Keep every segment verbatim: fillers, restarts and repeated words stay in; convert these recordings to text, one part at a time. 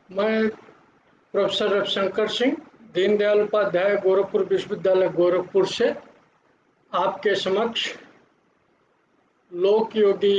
मैं प्रोफेसर रविशंकर सिंह, दीनदयाल उपाध्याय गोरखपुर विश्वविद्यालय गोरखपुर से आपके समक्ष लोक योगी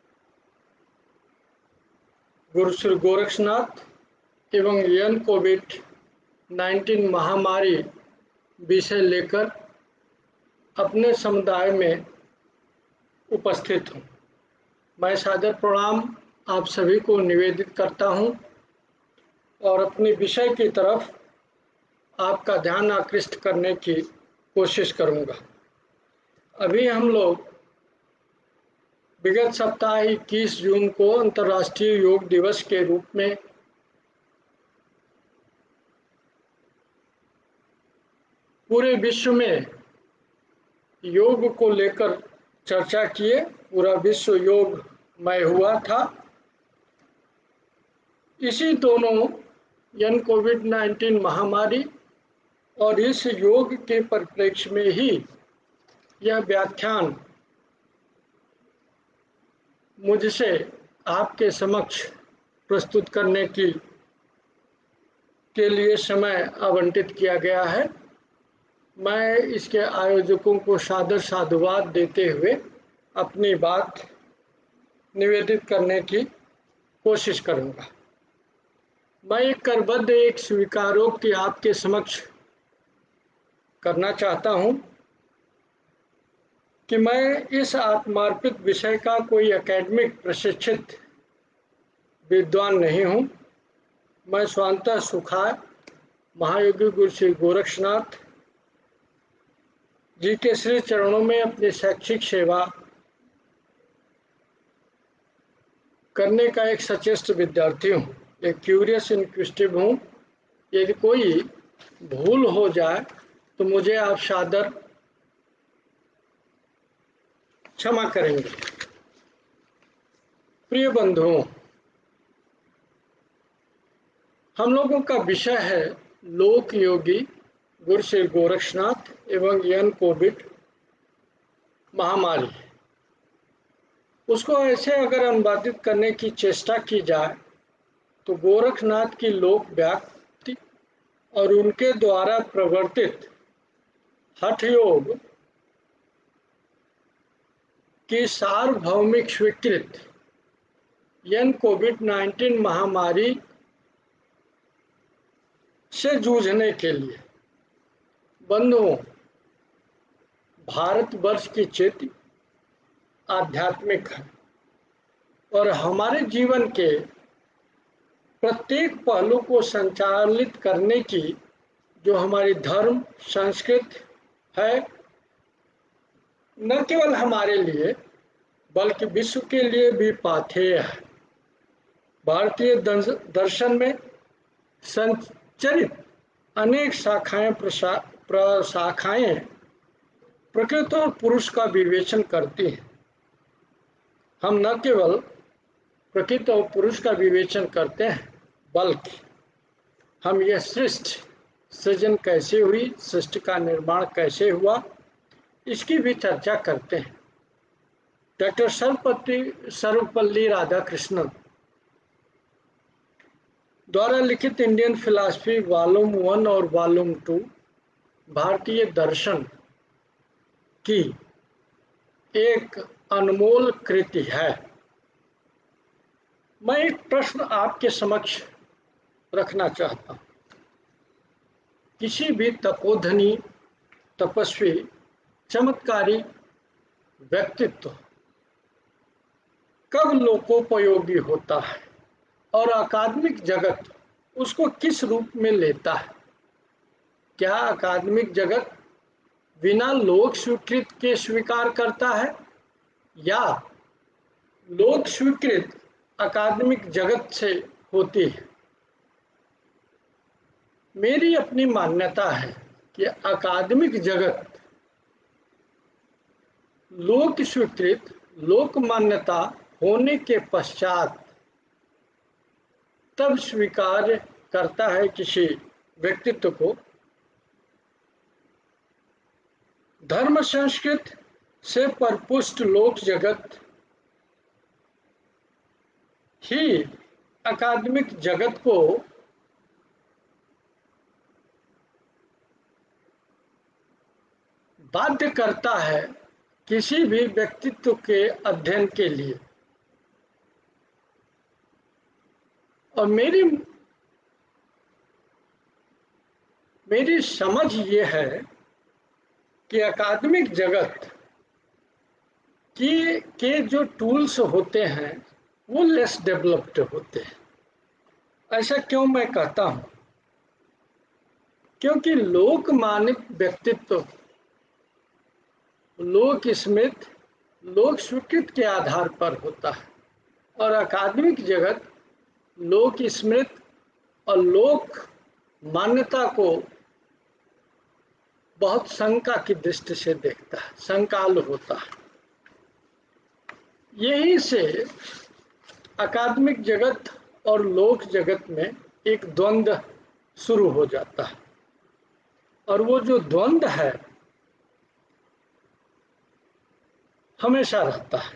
गुरु श्री गोरक्षनाथ एवं यन कोविड नाइन्टीन महामारी विषय लेकर अपने समुदाय में उपस्थित हूँ। मैं सादर प्रणाम आप सभी को निवेदित करता हूँ और अपने विषय की तरफ आपका ध्यान आकृष्ट करने की कोशिश करूँगा। अभी हम लोग विगत सप्ताह इक्कीस जून को अंतर्राष्ट्रीय योग दिवस के रूप में पूरे विश्व में योग को लेकर चर्चा किए। पूरा विश्व योगमय हुआ था। इसी दोनों यन कोविड नाइन्टीन महामारी और इस योग के परिप्रेक्ष्य में ही यह व्याख्यान मुझसे आपके समक्ष प्रस्तुत करने की के लिए समय आवंटित किया गया है। मैं इसके आयोजकों को सादर साधुवाद देते हुए अपनी बात निवेदित करने की कोशिश करूंगा। मैं एक करबद्ध एक स्वीकारोक्ति आपके समक्ष करना चाहता हूं कि मैं इस आत्मार्पित विषय का कोई एकेडमिक प्रशिक्षित विद्वान नहीं हूं। मैं स्वांतः सुखाय महायोगी गुरु श्री गोरक्षनाथ जी के श्री चरणों में अपनी शैक्षिक सेवा करने का एक सचेष्ट विद्यार्थी हूँ, एक क्यूरियस इनक्विजिटिव हूँ। यदि कोई भूल हो जाए तो मुझे आप सादर क्षमा करेंगे। प्रिय बंधुओं, हम लोगों का विषय है लोक योगी गुरु श्री गोरक्षनाथ एवं यन कोविड महामारी। उसको ऐसे अगर अनुवादित करने की चेष्टा की जाए तो गोरखनाथ की लोक व्याप्ति और उनके द्वारा प्रवर्तित हठ योग की सार्वभौमिक स्वीकृत यन कोविड नाइन्टीन महामारी से जूझने के लिए बंधुओं, भारतवर्ष की चेती आध्यात्मिक है और हमारे जीवन के प्रत्येक पहलू को संचालित करने की जो हमारी धर्म संस्कृति है, न केवल हमारे लिए बल्कि विश्व के लिए भी पाथेय है। भारतीय दर्शन में संचरित अनेक शाखाएं प्रशाखाएं प्रकृति और पुरुष का विवेचन करती हैं। हम न केवल प्रकृति और पुरुष का विवेचन करते हैं बल्कि हम यह सृष्टि सृजन कैसे हुई, सृष्टि का निर्माण कैसे हुआ, इसकी भी चर्चा करते हैं। डॉक्टर सर्वपल्ली सर्वपल्ली राधाकृष्णन द्वारा लिखित इंडियन फिलॉसफी वॉल्यूम वन और वॉल्यूम टू भारतीय दर्शन की एक अनमोल कृति है। मैं एक प्रश्न आपके समक्ष रखना चाहता हूँ। किसी भी तपोधनी, तपस्वी, चमत्कारी व्यक्तित्व कब लोकोपयोगी होता है और अकादमिक जगत उसको किस रूप में लेता है? क्या अकादमिक जगत बिना लोक स्वीकृत के स्वीकार करता है या लोक स्वीकृत अकादमिक जगत से होती है? मेरी अपनी मान्यता है कि अकादमिक जगत लोक स्वीकृत लोक मान्यता होने के पश्चात तब स्वीकार करता है किसी व्यक्तित्व को। धर्म संस्कृत से परिपुष्ट लोक जगत ही अकादमिक जगत को बाध्य करता है किसी भी व्यक्तित्व के अध्ययन के लिए। और मेरी मेरी समझ ये है कि अकादमिक जगत की के जो टूल्स होते हैं वो लेस डेवलप्ड होते हैं। ऐसा क्यों मैं कहता हूं? क्योंकि लोकमान्य व्यक्तित्व, लोक स्मृत, लोक स्वीकृत के आधार पर होता है, और अकादमिक जगत लोक स्मृत और लोक मान्यता को बहुत शंका की दृष्टि से देखता है, शंकालु होता है। यहीं से अकादमिक जगत और लोक जगत में एक द्वंद्व शुरू हो जाता है, और वो जो द्वंद्व है हमेशा रहता है।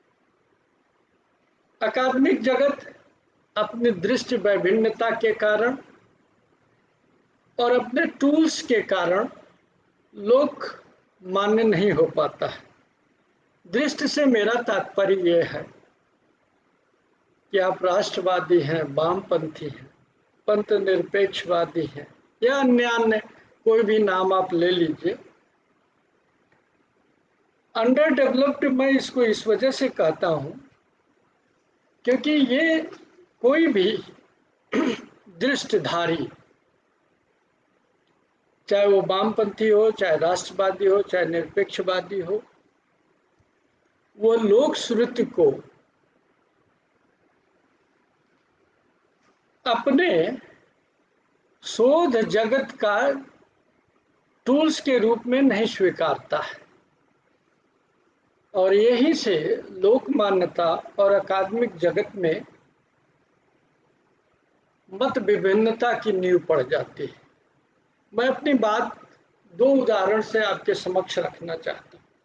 अकादमिक जगत अपनी दृष्टि वैभिन्नता के कारण और अपने टूल्स के कारण लोक मान्य नहीं हो पाता है। दृष्टि से मेरा तात्पर्य यह है कि आप राष्ट्रवादी हैं, वामपंथी हैं, पंथ निरपेक्षवादी हैं, या अन्य अन्य कोई भी नाम आप ले लीजिए। अंडर डेवलप्ड मैं इसको इस वजह से कहता हूं क्योंकि ये कोई भी दृष्टिधारी, चाहे वो वामपंथी हो, चाहे राष्ट्रवादी हो, चाहे निरपेक्षवादी हो, वो लोक श्रुति को अपने शोध जगत का टूल्स के रूप में नहीं स्वीकारता है। और यहीं से लोक मान्यता और अकादमिक जगत में मत विभिन्नता की नींव पड़ जाती है। मैं अपनी बात दो उदाहरण से आपके समक्ष रखना चाहता हूं।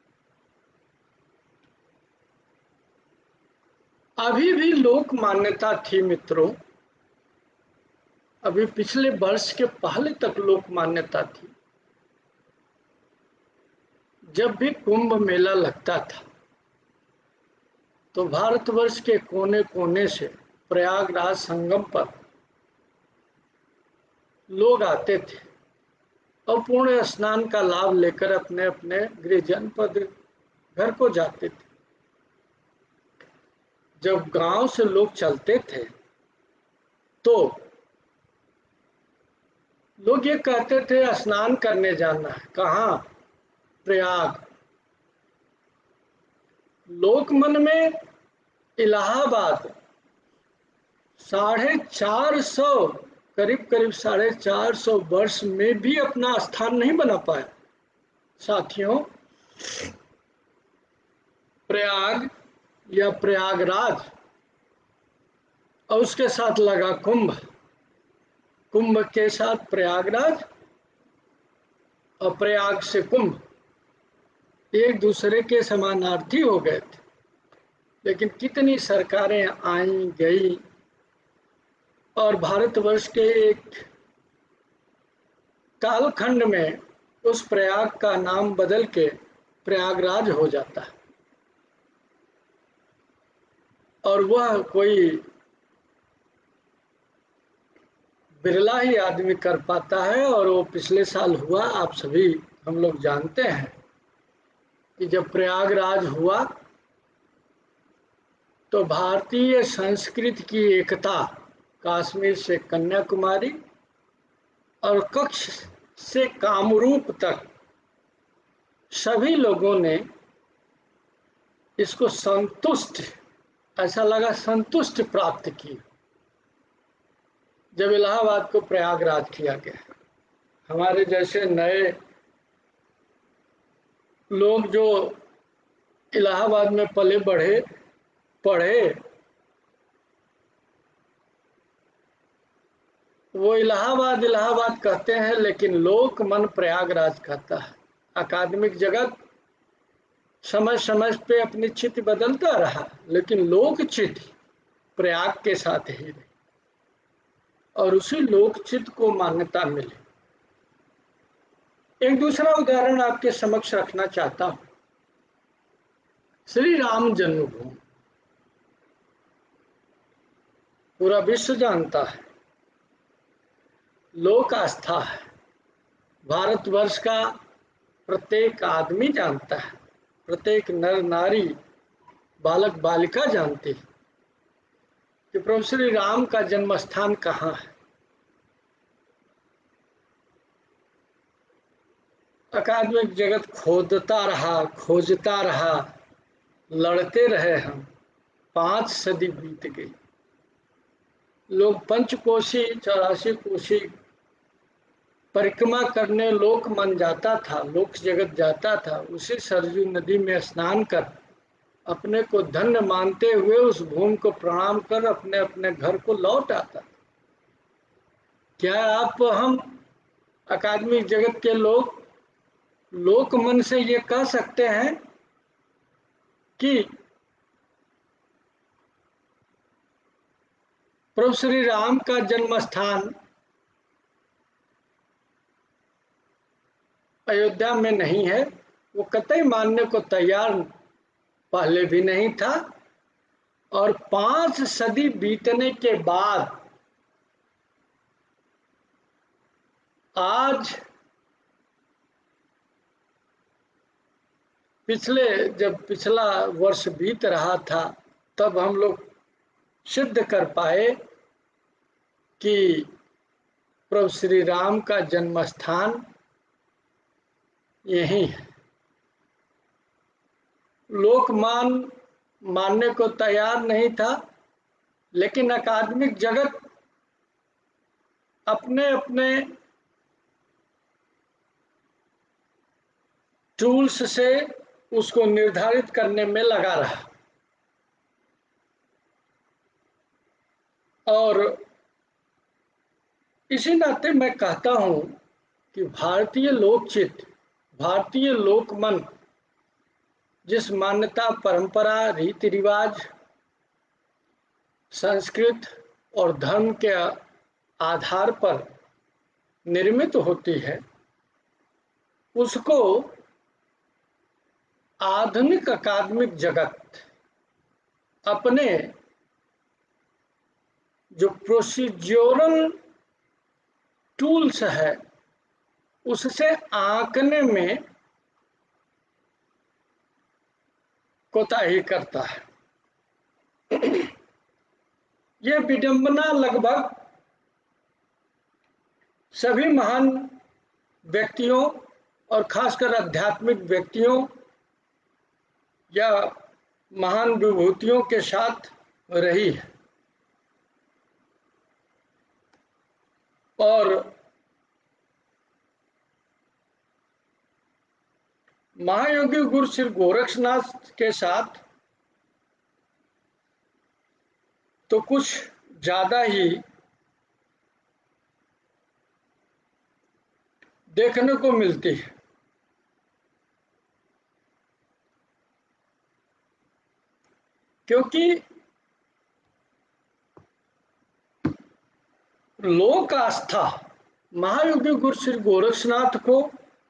अभी भी लोक मान्यता थी मित्रों, अभी पिछले वर्ष के पहले तक लोक मान्यता थी। जब भी कुंभ मेला लगता था तो भारतवर्ष के कोने कोने से प्रयागराज संगम पर लोग आते थे और पूर्ण स्नान का लाभ लेकर अपने अपने गृह जनपद घर को जाते थे। जब गांव से लोग चलते थे तो लोग ये कहते थे स्नान करने जाना है। कहाँ? प्रयाग। लोक मन में इलाहाबाद साढ़े चार सौ करीब करीब साढ़े चार सौ वर्ष में भी अपना स्थान नहीं बना पाया। साथियों, प्रयाग या प्रयागराज और उसके साथ लगा कुंभ, कुंभ के साथ प्रयागराज और प्रयाग से कुंभ एक दूसरे के समानार्थी हो गए थे। लेकिन कितनी सरकारें आई गई और भारतवर्ष के एक कालखंड में उस प्रयाग का नाम बदल के प्रयागराज हो जाता है। और वह कोई बिरला ही आदमी कर पाता है। और वो पिछले साल हुआ, आप सभी हम लोग जानते हैं कि जब प्रयागराज हुआ तो भारतीय संस्कृति की एकता, कश्मीर से कन्याकुमारी और कच्छ से कामरूप तक, सभी लोगों ने इसको संतुष्ट, ऐसा लगा संतुष्ट प्राप्त की जब इलाहाबाद को प्रयागराज किया गया। हमारे जैसे नए लोग जो इलाहाबाद में पले बढ़े पढ़े, वो इलाहाबाद इलाहाबाद कहते हैं, लेकिन लोक मन प्रयागराज कहता है। अकादमिक जगत समय समय पे अपनी चित्त बदलता रहा, लेकिन लोक चित्त प्रयाग के साथ ही रही। और उसी लोकचित्त को मान्यता मिले। एक दूसरा उदाहरण आपके समक्ष रखना चाहता हूं। श्री राम जन्मभूमि पूरा विश्व जानता है, लोक आस्था है, भारतवर्ष का प्रत्येक आदमी जानता है, प्रत्येक नर नारी बालक बालिका जानती है कि प्रभु श्री राम का जन्म स्थान कहाँ है। अकादमिक जगत खोदता रहा, खोजता रहा, लड़ते रहे हम, पांच सदी बीत गई। लोग पंचकोशी चौरासी कोशी परिक्रमा करने लोक मन जाता था, लोक जगत जाता था, उसी सरजू नदी में स्नान कर अपने को धन्य मानते हुए उस भूमि को प्रणाम कर अपने अपने घर को लौट आता। क्या आप हम अकादमिक जगत के लोग लोक मन से ये कह सकते हैं कि प्रभु श्री राम का जन्म स्थान अयोध्या में नहीं है? वो कतई मानने को तैयार पहले भी नहीं था, और पांच सदी बीतने के बाद आज पिछले जब पिछला वर्ष बीत रहा था तब हम लोग सिद्ध कर पाए कि प्रभु श्री राम का जन्म स्थान यही है। लोक मान मानने को तैयार नहीं था, लेकिन अकादमिक जगत अपने अपने टूल्स से उसको निर्धारित करने में लगा रहा। और इसी नाते मैं कहता हूं कि भारतीय लोकचित्त, भारतीय लोकमन जिस मान्यता, परंपरा, रीति रिवाज, संस्कृत और धर्म के आधार पर निर्मित होती है, उसको आधुनिक अकादमिक जगत अपने जो प्रोसीजरल टूल्स है उससे आंकने में कोताही करता है। यह विडंबना लगभग सभी महान व्यक्तियों और खासकर आध्यात्मिक व्यक्तियों या महान विभूतियों के साथ रही है। और महायोगी गुरु श्री गोरक्षनाथ के साथ तो कुछ ज्यादा ही देखने को मिलती है, क्योंकि लोक आस्था महायोगी गुरु श्री गोरक्षनाथ को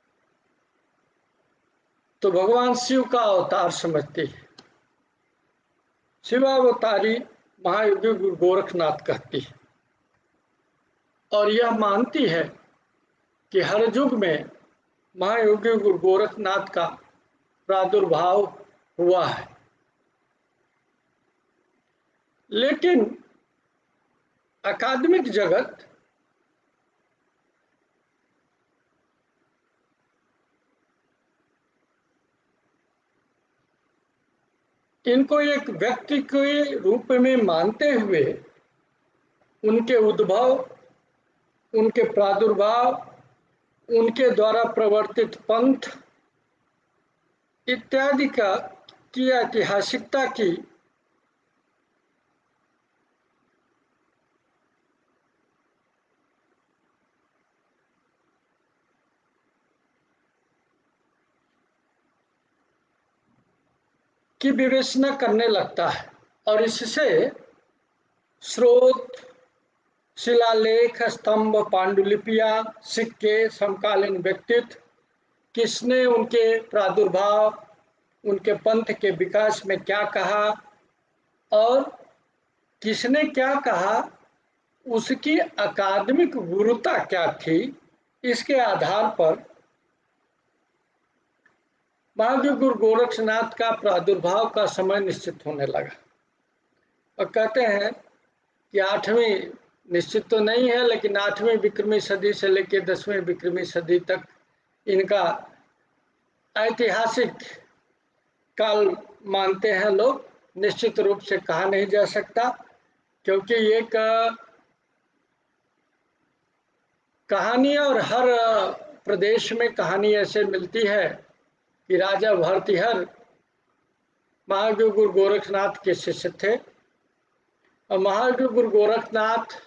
तो भगवान शिव का अवतार समझती है, शिवावतारी महायोगी गुरु गोरखनाथ कहती है, और यह मानती है कि हर युग में महायोगी गुरु गोरखनाथ का प्रादुर्भाव हुआ है। लेकिन अकादमिक जगत इनको एक व्यक्ति के रूप में मानते हुए उनके उद्भव, उनके प्रादुर्भाव, उनके द्वारा प्रवर्तित पंथ इत्यादि का की ऐतिहासिकता की की विवेचना करने लगता है, और इससे स्रोत, शिलालेख, स्तंभ, पांडुलिपियां, सिक्के, समकालीन व्यक्तित्व, किसने उनके प्रादुर्भाव, उनके पंथ के विकास में क्या कहा और किसने क्या कहा, उसकी अकादमिक गुरुता क्या थी, इसके आधार पर महावीर गुरु गोरक्षनाथ का प्रादुर्भाव का समय निश्चित होने लगा। और कहते हैं कि आठवीं, निश्चित तो नहीं है, लेकिन आठवीं विक्रमी सदी से लेकर दसवीं विक्रमी सदी तक इनका ऐतिहासिक काल मानते हैं लोग। निश्चित रूप से कहा नहीं जा सकता, क्योंकि एक कहानी, और हर प्रदेश में कहानी ऐसे मिलती है कि राजा भर्तृहरि महावीर गुरु गोरखनाथ के शिष्य थे, और महावीर गुरु गोरखनाथ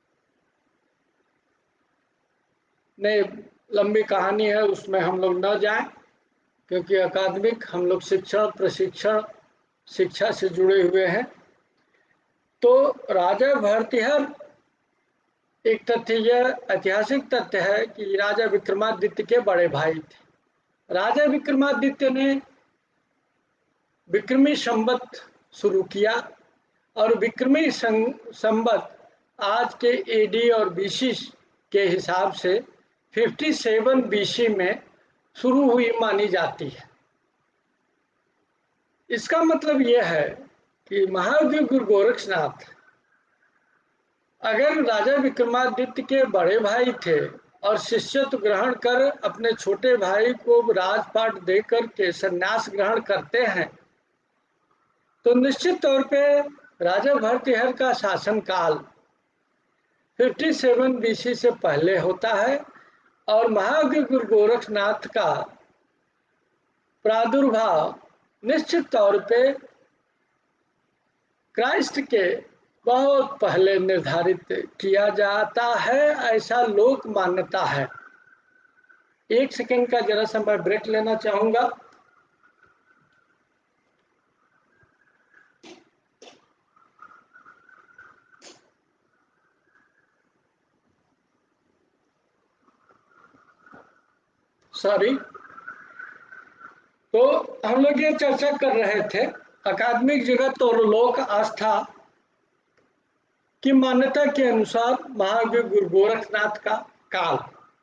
ने, लंबी कहानी है, उसमें हम लोग न जाएं, क्योंकि अकादमिक हम लोग शिक्षण, प्रशिक्षण, शिक्षा से जुड़े हुए हैं। तो राजा भर्तृहरि, एक तथ्य, यह ऐतिहासिक तथ्य है कि राजा विक्रमादित्य के बड़े भाई थे। राजा विक्रमादित्य ने विक्रमी संवत शुरू किया, और विक्रमी संवत आज के एडी और बीसी के हिसाब से सत्तावन बीसी में शुरू हुई मानी जाती है। इसका मतलब यह है कि महावीर गुरु गोरक्षनाथ अगर राजा विक्रमादित्य के बड़े भाई थे और शिष्यत्व ग्रहण कर अपने छोटे भाई को राजपाट देकर के संन्यास ग्रहण करते हैं, तो निश्चित तौर पे राजा भर्तृहरि का शासनकाल सत्तावन बीसी से पहले होता है, और महावीर गुरु गोरक्षनाथ का प्रादुर्भाव निश्चित तौर पे क्राइस्ट के बहुत पहले निर्धारित किया जाता है, ऐसा लोक मान्यता है। एक सेकंड का जरा सा मैं ब्रेक लेना चाहूंगा। सॉरी। तो हम लोग ये चर्चा कर रहे थे अकादमिक जगत और लोक आस्था की मान्यता के अनुसार महावीर गुरु गोरखनाथ का काल।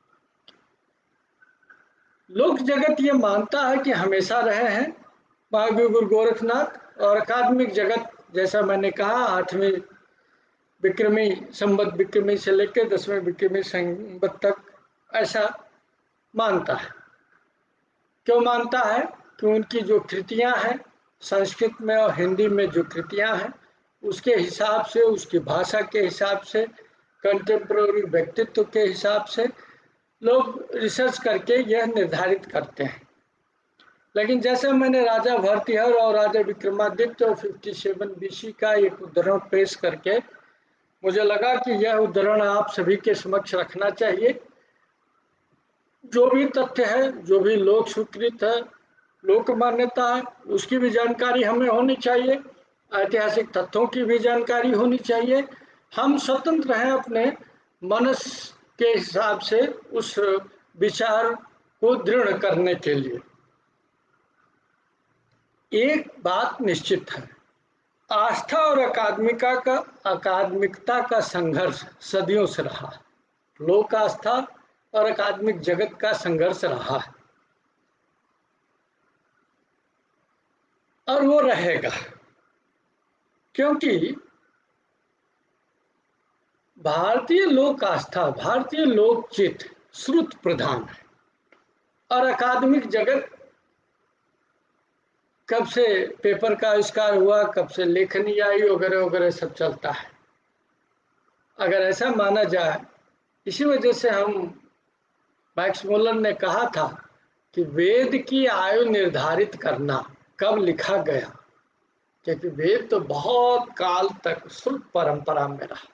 लोक जगत ये मानता है कि हमेशा रहे हैं महावीर गुरु गोरखनाथ, और अकादमिक जगत, जैसा मैंने कहा, आठवीं विक्रमी संवत विक्रमी से लेकर दसवें विक्रमी संवत तक ऐसा मानता है। क्यों मानता है? कि उनकी जो कृतियां हैं संस्कृत में और हिंदी में, जो कृतियां हैं उसके हिसाब से, उसकी भाषा के हिसाब से, कंटेम्प्रेरी व्यक्तित्व के हिसाब से लोग रिसर्च करके यह निर्धारित करते हैं। लेकिन जैसे मैंने राजा भर्तृहरि और राजा विक्रमादित्य और सत्तावन बीसी का एक उदाहरण पेश करके मुझे लगा कि यह उदाहरण आप सभी के समक्ष रखना चाहिए। जो भी तथ्य है, जो भी लोक स्वीकृत है, लोक मान्यता है, उसकी भी जानकारी हमें होनी चाहिए, ऐतिहासिक तथ्यों की भी जानकारी होनी चाहिए। हम स्वतंत्र हैं अपने मनस के हिसाब से उस विचार को दृढ़ करने के लिए। एक बात निश्चित है, आस्था और अकादमिका का अकादमिकता का संघर्ष सदियों से रहा है। लोक आस्था और अकादमिक जगत का संघर्ष रहा है, और वो रहेगा, क्योंकि भारतीय लोक आस्था, भारतीय लोक चित्त श्रुत प्रधान है, और अकादमिक जगत कब से पेपर का आविष्कार हुआ, कब से लेखनी आई, वगैरह वगैरह सब चलता है। अगर ऐसा माना जाए, इसी वजह से हम मैक्स मुलर ने कहा था कि वेद की आयु निर्धारित करना कब लिखा गया, क्योंकि वेद तो बहुत काल तक श्रुत परंपरा में रहा।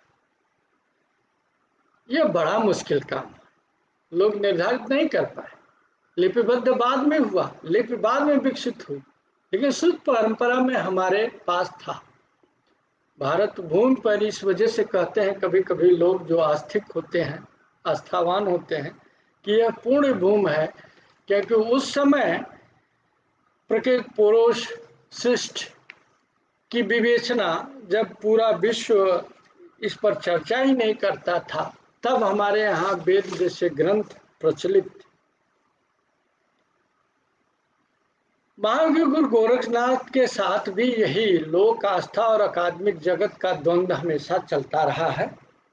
यह बड़ा मुश्किल काम है, लोग निर्धारित नहीं कर पाए। लिपिबद्ध बाद में हुआ, लिपि बाद में विकसित हुई, लेकिन श्रुत परंपरा में हमारे पास था। भारत भूमि पर इस वजह से कहते हैं कभी कभी लोग जो आस्तिक होते हैं, आस्थावान होते हैं, कि यह पूर्ण भूमि है, क्योंकि उस समय प्रकृति पुरुष शिष्ट की विवेचना जब पूरा विश्व इस पर चर्चा ही नहीं करता था, तब हमारे यहाँ वेद जैसे ग्रंथ प्रचलित। महायोगी गुरु गोरखनाथ के साथ भी यही लोक आस्था और अकादमिक जगत का द्वंद्व हमेशा चलता रहा है।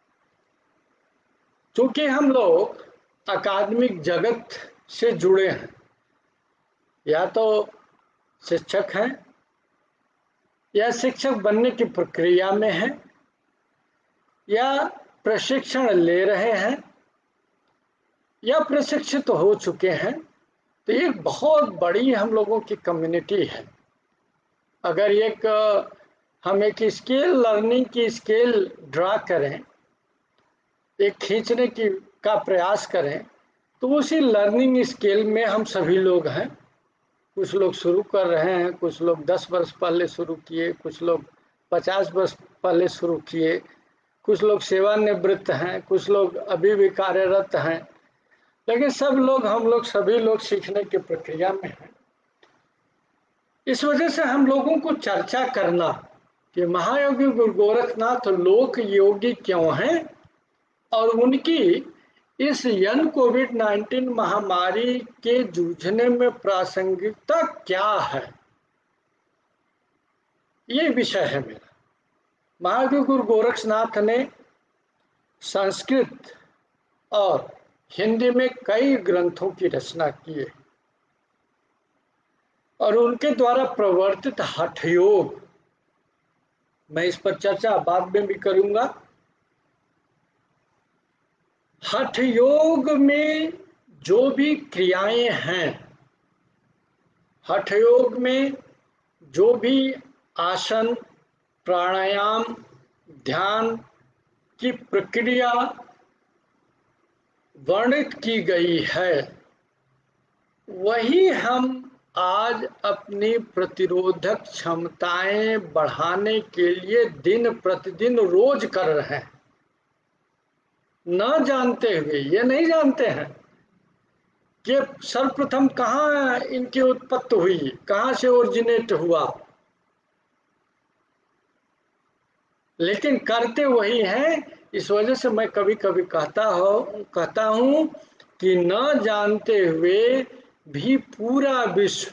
चूंकि हम लोग अकादमिक जगत से जुड़े हैं, या तो शिक्षक हैं या शिक्षक बनने की प्रक्रिया में हैं या प्रशिक्षण ले रहे हैं या प्रशिक्षित तो हो चुके हैं, तो एक बहुत बड़ी हम लोगों की कम्युनिटी है। अगर एक हम एक स्केल लर्निंग की स्केल ड्रा करें, एक खींचने की का प्रयास करें, तो उसी लर्निंग स्केल में हम सभी लोग हैं। कुछ लोग शुरू कर रहे हैं, कुछ लोग दस वर्ष पहले शुरू किए, कुछ लोग पचास वर्ष पहले शुरू किए, कुछ लोग सेवानिवृत्त हैं, कुछ लोग अभी भी कार्यरत हैं, लेकिन सब लोग हम लोग सभी लोग सीखने की प्रक्रिया में हैं। इस वजह से हम लोगों को चर्चा करना कि महायोगी गुरु गोरखनाथ लोक योगी क्यों हैं और उनकी इस यन कोविड नाइन्टीन महामारी के जूझने में प्रासंगिकता क्या है, ये विषय है मेरा। महायोगी गुरु गोरखनाथ ने संस्कृत और हिंदी में कई ग्रंथों की रचना की है और उनके द्वारा प्रवर्तित हठ योग, मैं इस पर चर्चा बाद में भी करूंगा। हठ योग में जो भी क्रियाएं हैं, हठ योग में जो भी आसन, प्राणायाम, ध्यान की प्रक्रिया वर्णित की गई है, वही हम आज अपनी प्रतिरोधक क्षमताएं बढ़ाने के लिए दिन प्रतिदिन रोज कर रहे हैं, न जानते हुए। ये नहीं जानते हैं कि सर्वप्रथम कहाँ इनकी उत्पत्ति हुई, कहाँ से ओरिजिनेट हुआ, लेकिन करते वही हैं। इस वजह से मैं कभी कभी कहता हो कहता हूं कि न जानते हुए भी पूरा विश्व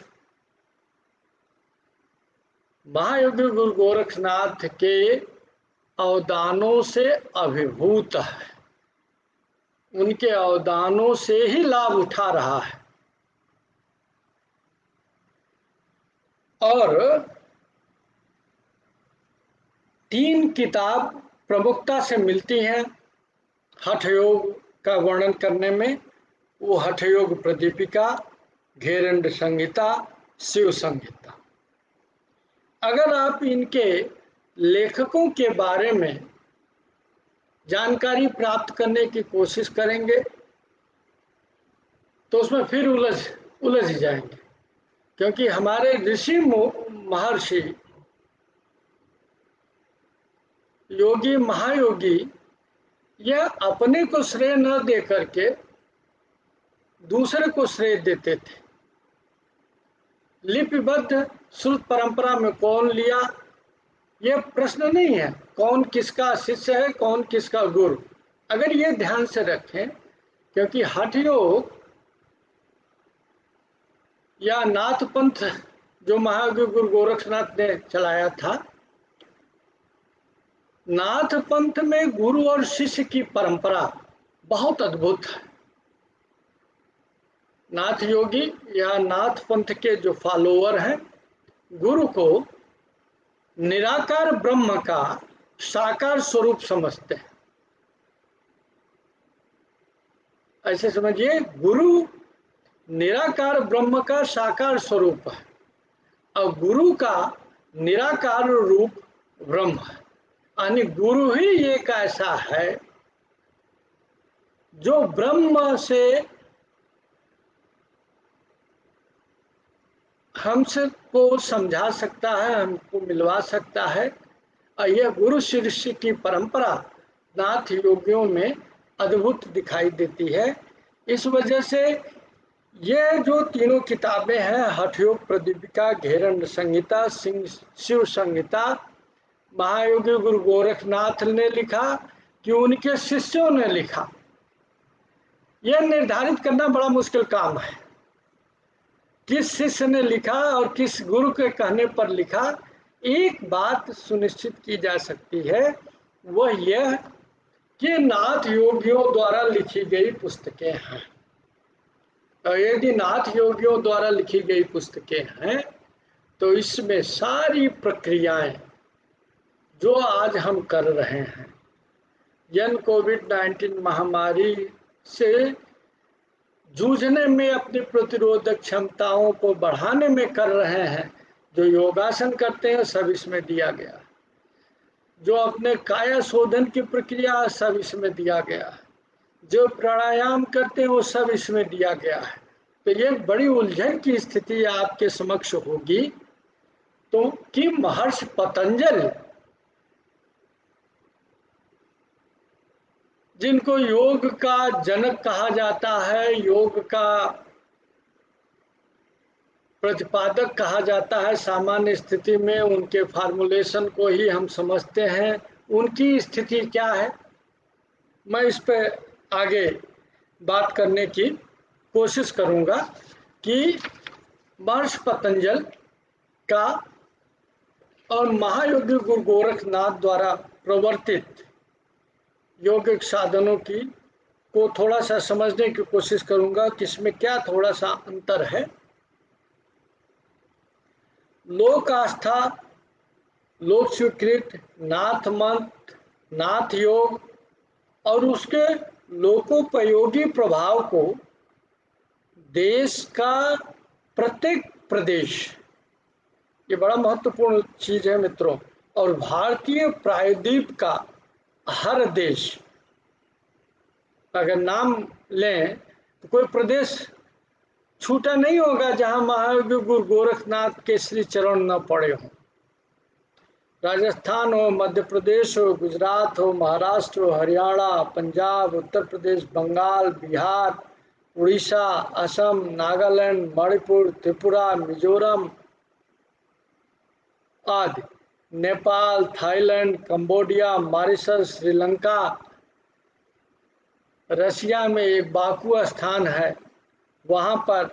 महायोगी गुरु गोरखनाथ के अवदानों से अभिभूत है, उनके अवदानों से ही लाभ उठा रहा है। और तीन किताब प्रमुखता से मिलती हैं हठ योग का वर्णन करने में, वो हठ योग प्रदीपिका, घेरंड संहिता, शिव संहिता। अगर आप इनके लेखकों के बारे में जानकारी प्राप्त करने की कोशिश करेंगे तो उसमें फिर उलझ उलझ जाएंगे, क्योंकि हमारे ऋषि महर्षि योगी महायोगी यह अपने को श्रेय न दे करके दूसरे को श्रेय देते थे। लिपिबद्ध श्रुत परंपरा में कौन लिया, यह प्रश्न नहीं है, कौन किसका शिष्य है, कौन किसका गुरु। अगर ये ध्यान से रखें, क्योंकि हठ योग या नाथ पंथ जो महायोगी गुरु गोरखनाथ ने चलाया था, नाथ पंथ में गुरु और शिष्य की परंपरा बहुत अद्भुत है। नाथ योगी या नाथ पंथ के जो फॉलोअर हैं, गुरु को निराकार ब्रह्म का साकार स्वरूप समझते हैं। ऐसे समझिए, गुरु निराकार ब्रह्म का साकार स्वरूप है और गुरु का निराकार रूप ब्रह्म है। यानी गुरु ही एक ऐसा है जो ब्रह्म से हमसे को समझा सकता है, हमको मिलवा सकता है और यह गुरु शिष्य की परंपरा नाथ योगियों में अद्भुत दिखाई देती है। इस वजह से ये जो तीनों किताबें हैं, हठयोग प्रदीपिका, घेरंड संहिता, सिंह शिव संहिता, महायोगी गुरु गोरखनाथ ने लिखा कि उनके शिष्यों ने लिखा, यह निर्धारित करना बड़ा मुश्किल काम है किस शिष्य ने लिखा और किस गुरु के कहने पर लिखा। एक बात सुनिश्चित की जा सकती है, वह यह कि नाथ योगियों द्वारा लिखी गई पुस्तकें हैं। और यदि नाथ योगियों द्वारा लिखी गई पुस्तकें हैं तो इसमें सारी प्रक्रियाएं जो आज हम कर रहे हैं, जन कोविड नाइन्टीन महामारी से जूझने में अपनी प्रतिरोधक क्षमताओं को बढ़ाने में कर रहे हैं, जो योगासन करते हैं सब इसमें दिया गया, जो अपने काया शोधन की प्रक्रिया सब इसमें दिया गया है, जो प्राणायाम करते हैं वो सब इसमें दिया गया है। तो ये बड़ी उलझन की स्थिति आपके समक्ष होगी तो कि महर्षि पतंजलि, जिनको योग का जनक कहा जाता है, योग का प्रतिपादक कहा जाता है, सामान्य स्थिति में उनके फार्मूलेशन को ही हम समझते हैं, उनकी स्थिति क्या है, मैं इस पे आगे बात करने की कोशिश करूंगा कि महर्षि पतंजलि का और महायोगी गुरु गोरखनाथ द्वारा प्रवर्तित योगिक साधनों की को थोड़ा सा समझने की कोशिश करूंगा कि इसमें क्या थोड़ा सा अंतर है। लोक आस्था, लोक स्वीकृत नाथ मंत्र, नाथ योग और उसके लोकोपयोगी प्रभाव को देश का प्रत्येक प्रदेश, ये बड़ा महत्वपूर्ण चीज है मित्रों, और भारतीय प्रायद्वीप का हर देश, अगर नाम लें तो कोई प्रदेश छूटा नहीं होगा जहां महायोगी गुरु गोरखनाथ के श्री चरण न पड़े हों। राजस्थान हो, मध्य प्रदेश हो, गुजरात हो, महाराष्ट्र हो, हरियाणा, पंजाब, उत्तर प्रदेश, बंगाल, बिहार, उड़ीसा, असम, नागालैंड, मणिपुर, त्रिपुरा, मिजोरम आदि, Nepal, Thailand, Cambodia, Mauritius, Sri Lanka, Russia में एक बाकू स्थान है, वहाँ पर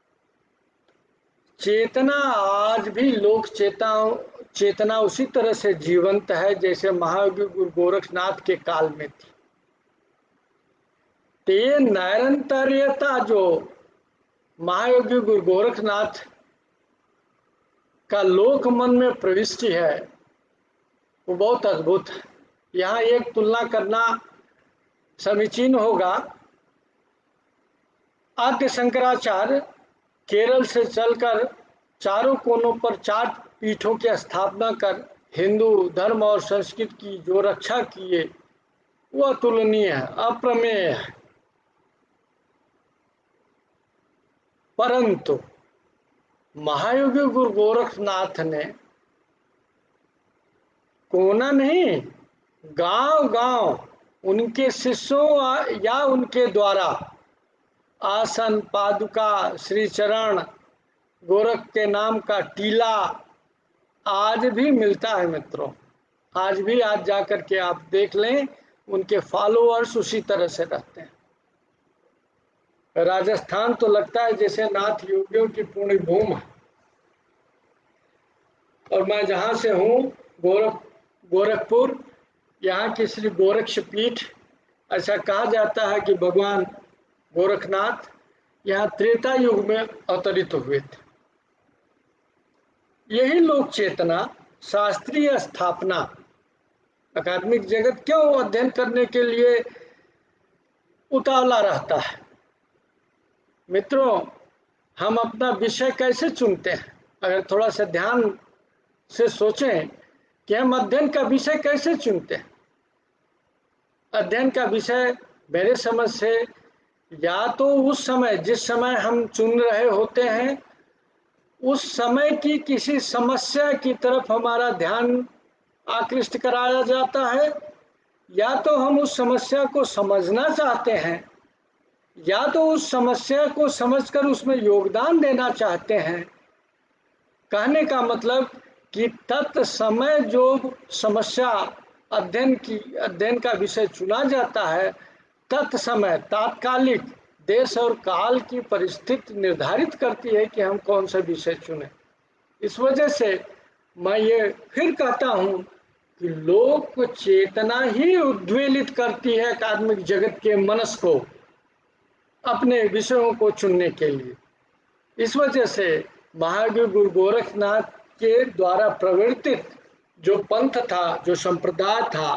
चेतना आज भी लोक चेतना चेतना उसी तरह से जीवंत है जैसे महायोगी गुरु गोरखनाथ के काल में थी। तो ये निरंतरता जो महायोगी गुरु गोरखनाथ का लोक मन में प्रविष्टि है वो बहुत अद्भुत है। यहाँ एक तुलना करना समीचीन होगा। आद्य शंकराचार्य केरल से चलकर चारों कोनों पर चार पीठों की स्थापना कर हिंदू धर्म और संस्कृति की जो रक्षा किए वो अतुलनीय है, अप्रमेय है। परंतु महायोगी गुरु गोरखनाथ ने कोना नहीं, गांव गांव उनके शिष्यों या उनके द्वारा आसन, पादुका, श्री चरण, गोरख के नाम का टीला आज भी मिलता है मित्रों। आज भी आज जाकर के आप देख लें, उनके फॉलोअर्स उसी तरह से रहते हैं। राजस्थान तो लगता है जैसे नाथ योगियों की पूर्ण भूमि है। और मैं जहाँ से हूँ गोरख गोरखपुर, यहाँ की श्री गोरक्ष पीठ, ऐसा कहा जाता है कि भगवान गोरखनाथ यहाँ त्रेता युग में अवतरित हुए थे। यही लोक चेतना, शास्त्रीय स्थापना, अकादमिक जगत क्यों अध्ययन करने के लिए उतावला रहता है। मित्रों, हम अपना विषय कैसे चुनते हैं? अगर थोड़ा सा ध्यान से सोचें कि हम अध्ययन का विषय कैसे चुनते हैं। अध्ययन का विषय मेरे समझ से या तो उस समय जिस समय हम चुन रहे होते हैं उस समय की किसी समस्या की तरफ हमारा ध्यान आकृष्ट कराया जाता है, या तो हम उस समस्या को समझना चाहते हैं, या तो उस समस्या को समझकर उसमें योगदान देना चाहते हैं। कहने का मतलब कि तत्समय जो समस्या अध्ययन की अध्ययन का विषय चुना जाता है, तत्समय तात्कालिक देश और काल की परिस्थिति निर्धारित करती है कि हम कौन सा विषय चुने। इस वजह से मैं ये फिर कहता हूँ कि लोक चेतना ही उद्वेलित करती है अकादमिक जगत के मनस को अपने विषयों को चुनने के लिए। इस वजह से महावीर गुरु गोरखनाथ के द्वारा प्रवर्तित जो पंथ था, जो संप्रदाय था,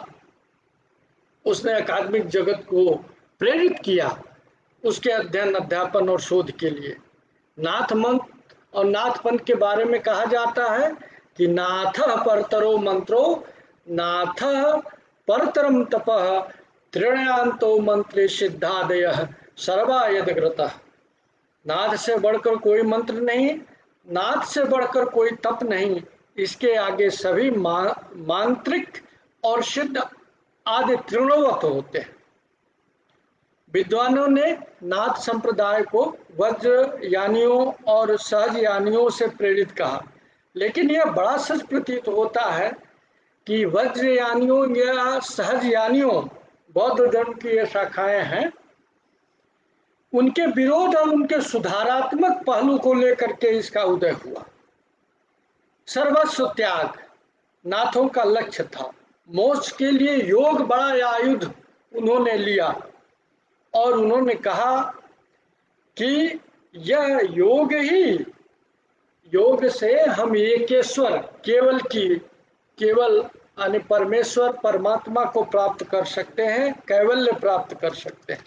उसने अकादमिक जगत को प्रेरित किया उसके अध्ययन, अध्यापन और शोध के लिए। नाथ मंत्र और नाथ पंथ के बारे में कहा जाता है कि नाथ परतरो मंत्रो, नाथ परतरम तपः, त्रिणयांतो मंत्रे सिद्धादय सर्वा यदग्रतः। नाथ से बढ़कर कोई मंत्र नहीं, नाथ से बढ़कर कोई तप नहीं, इसके आगे सभी मा, मांत्रिक और सिद्ध आदि तृणवत होते हैं। विद्वानों ने नाथ संप्रदाय को वज्र यानियों और सहज यानियों से प्रेरित कहा, लेकिन यह बड़ा सच प्रतीत होता है कि वज्र यानियों या सहज यानियों बौद्ध धर्म की ये शाखाएं हैं, उनके विरोध और उनके सुधारात्मक पहलू को लेकर के इसका उदय हुआ। सर्वस्व त्याग नाथों का लक्ष्य था। मोक्ष के लिए योग बड़ा आयुध उन्होंने लिया और उन्होंने कहा कि यह योग ही, योग से हम एकेश्वर केवल की केवल यानी परमेश्वर परमात्मा को प्राप्त कर सकते हैं, कैवल्य प्राप्त कर सकते हैं।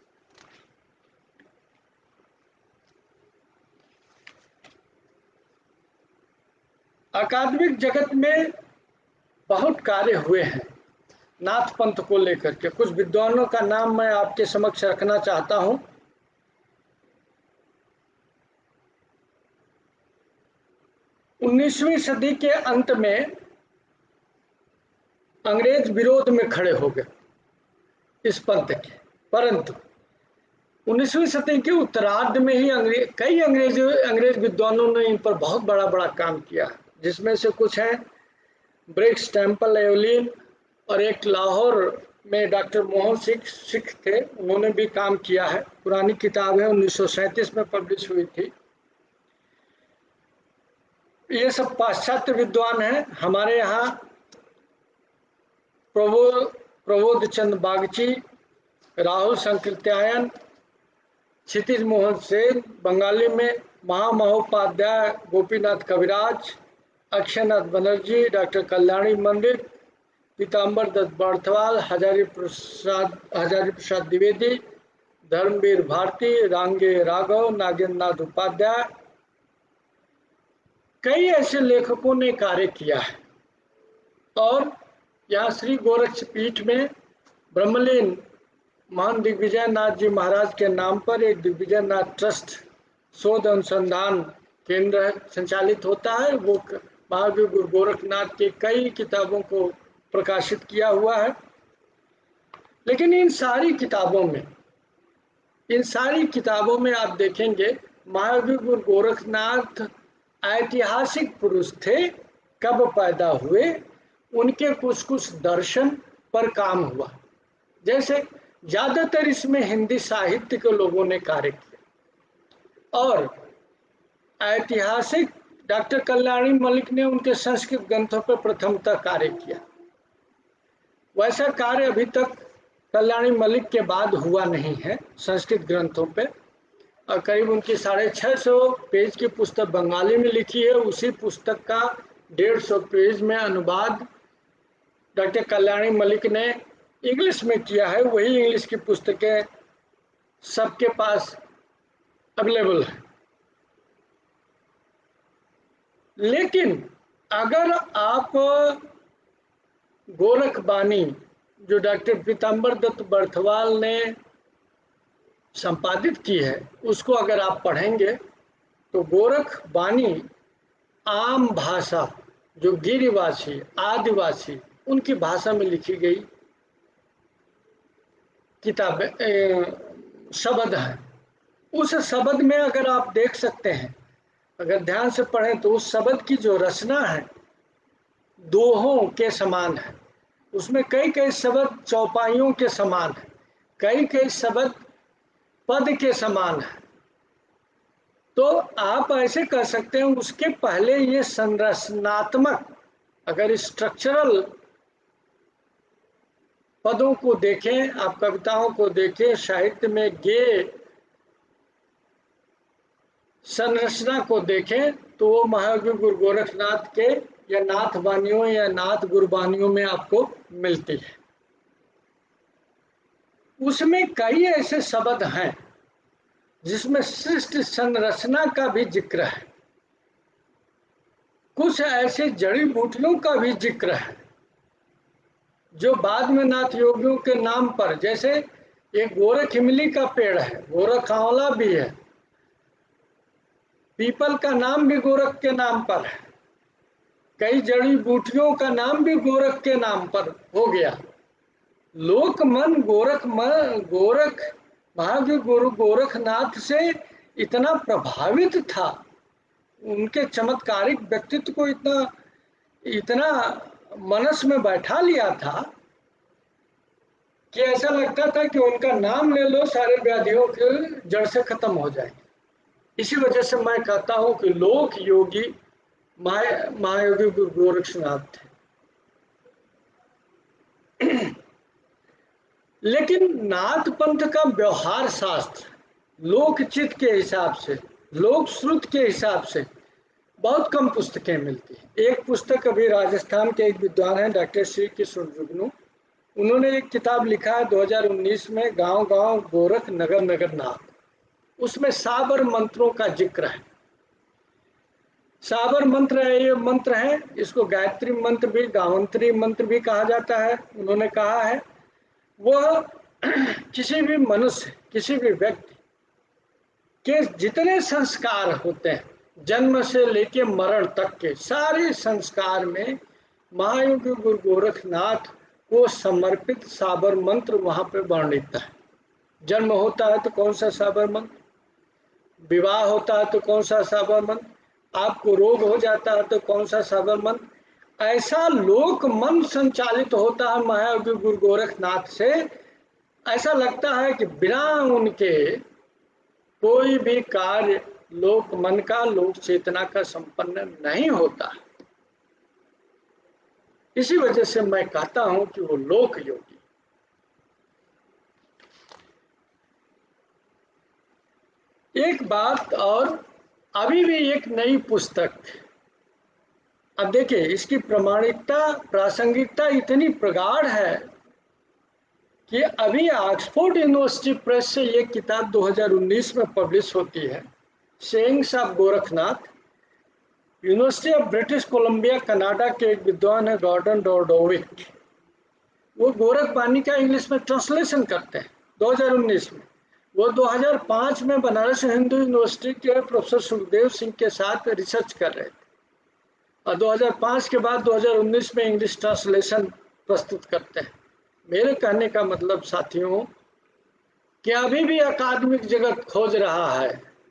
अकादमिक जगत में बहुत कार्य हुए हैं नाथ पंथ को लेकर के। कुछ विद्वानों का नाम मैं आपके समक्ष रखना चाहता हूं। उन्नीसवीं सदी के अंत में अंग्रेज विरोध में खड़े हो गए इस पंथ के, परंतु उन्नीसवीं सदी के उत्तरार्ध में ही अंग्रेज कई अंग्रेज अंग्रेज विद्वानों ने इन पर बहुत बड़ा बड़ा काम किया, जिसमें से कुछ हैं ब्रिग्स, टेम्पल, एवलिन, और एक लाहौर में डॉक्टर मोहन सिंह सिख थे, उन्होंने भी काम किया है। पुरानी किताब है, उन्नीस सौ सैंतीस में पब्लिश हुई थी। ये सब पाश्चात्य विद्वान हैं। हमारे यहाँ प्रबो प्रबोध चंद बागची, राहुल संकीर्त्यायन, क्षितिज मोहन सेन, बंगाली में महामहोपाध्याय गोपीनाथ कविराज, अक्षयनाथ बनर्जी, डॉक्टर कल्याणी मंदिर, पीताम्बर दत्त बर्थवाल, हजारी प्रसाद हजारी प्रसाद द्विवेदी, धर्मवीर भारती, रांगे राघव, नागेंद्र नाथ उपाध्याय, कई ऐसे लेखकों ने कार्य किया है। और यहाँ श्री गोरक्ष पीठ में ब्रह्मलीन महान दिग्विजय नाथ जी महाराज के नाम पर एक दिग्विजय नाथ ट्रस्ट शोध अनुसंधान केंद्र संचालित होता है। वो महावीर गुरु गोरखनाथ के कई किताबों को प्रकाशित किया हुआ है। लेकिन इन सारी किताबों में इन सारी किताबों में आप देखेंगे महावीर गुरु गोरखनाथ ऐतिहासिक पुरुष थे, कब पैदा हुए, उनके कुछ कुछ दर्शन पर काम हुआ। जैसे ज्यादातर इसमें हिंदी साहित्य के लोगों ने कार्य किया, और ऐतिहासिक डॉक्टर कल्याणी मलिक ने उनके संस्कृत ग्रंथों पर प्रथमतः कार्य किया। वैसा कार्य अभी तक कल्याणी मलिक के बाद हुआ नहीं है संस्कृत ग्रंथों पे। और करीब उनकी साढ़े छः सौ पेज की पुस्तक बंगाली में लिखी है। उसी पुस्तक का डेढ़ सौ पेज में अनुवाद डॉक्टर कल्याणी मलिक ने इंग्लिश में किया है। वही इंग्लिश की पुस्तकें सबके पास अवेलेबल है। लेकिन अगर आप गोरख बानी जो डॉक्टर पीताम्बर दत्त बर्थवाल ने संपादित की है, उसको अगर आप पढ़ेंगे तो गोरख बानी आम भाषा जो गिरिवासी आदिवासी उनकी भाषा में लिखी गई किताबें शब्द हैं। उस शब्द में अगर आप देख सकते हैं, अगर ध्यान से पढ़ें तो उस शब्द की जो रचना है दोहों के समान है। उसमें कई कई शब्द चौपाइयों के समान है, कई कई शब्द पद के समान है। तो आप ऐसे कर सकते हैं, उसके पहले ये संरचनात्मक, अगर स्ट्रक्चरल पदों को देखें, आप कविताओं को देखें, साहित्य में गे संरचना को देखें, तो वो महायोगी गुरु गोरखनाथ के या नाथ वानियों या नाथ गुरबानियों में आपको मिलती है। उसमें कई ऐसे शब्द हैं जिसमें सृष्टि संरचना का भी जिक्र है, कुछ ऐसे जड़ी बूटियों का भी जिक्र है जो बाद में नाथ योगियों के नाम पर, जैसे एक गोरख इमली का पेड़ है, गोरख आंवला भी है, पीपल का नाम भी गोरख के नाम पर है, कई जड़ी बूटियों का नाम भी गोरख के नाम पर हो गया। लोक मन गोरख मन गोरख महावीर गुरु गोरखनाथ से इतना प्रभावित था, उनके चमत्कारिक व्यक्तित्व को इतना इतना मनस में बैठा लिया था कि ऐसा लगता था कि उनका नाम ले लो सारे व्याधियों के जड़ से खत्म हो जाएंगे। इसी वजह से मैं कहता हूं कि लोक योगी महायोगी गुरु गोरक्षनाथ थे। लेकिन नाथ पंथ का व्यवहार शास्त्र लोकचित के हिसाब से, लोक श्रुत के हिसाब से बहुत कम पुस्तकें मिलती हैं। एक पुस्तक अभी राजस्थान के एक विद्वान हैं डॉक्टर श्री किशोर जुगनू, उन्होंने एक किताब लिखा है दो हज़ार उन्नीस में, गांव गांव गोरख नगर नगर नाथ। उसमें साबर मंत्रों का जिक्र है। साबर मंत्र है, ये मंत्र है, इसको गायत्री मंत्र भी, गावंत्री मंत्र भी कहा जाता है। उन्होंने कहा है वह किसी भी मनुष्य, किसी भी व्यक्ति के जितने संस्कार होते हैं, जन्म से लेके मरण तक के सारे संस्कार में महायोगी गुरु गोरखनाथ को समर्पित साबर मंत्र वहां पे वर्णित है। जन्म होता है तो कौन सा साबर मंत्र, विवाह होता है तो कौन सा साबर मंत्र, आपको रोग हो जाता है तो कौन सा साबर मंत्र। ऐसा लोक मन संचालित होता है महायोगी गुरु गोरखनाथ से, ऐसा लगता है कि बिना उनके कोई भी कार्य लोक मन का, लोक चेतना का संपन्न नहीं होता। इसी वजह से मैं कहता हूं कि वो लोक योगी। एक बात और, अभी भी एक नई पुस्तक, अब देखिए इसकी प्रामाणिकता, प्रासंगिकता इतनी प्रगाढ़ है कि अभी ऑक्सफोर्ड यूनिवर्सिटी प्रेस से ये किताब दो हज़ार उन्नीस में पब्लिश होती है, sayings of Gorakhnath. University of British Columbia Canada के एक विद्वान है गॉर्डन डोरडोविक, वो गोरखबानी का इंग्लिश में ट्रांसलेशन करते हैं दो हज़ार उन्नीस में। वो दो हज़ार पाँच में बनारस हिंदू यूनिवर्सिटी के प्रोफेसर सुखदेव सिंह के साथ रिसर्च कर रहे थे और दो हज़ार पाँच के बाद दो हज़ार उन्नीस में इंग्लिश ट्रांसलेशन प्रस्तुत करते हैं। मेरे कहने का मतलब साथियों कि अभी भी अकादमिक जगत खोज रहा है,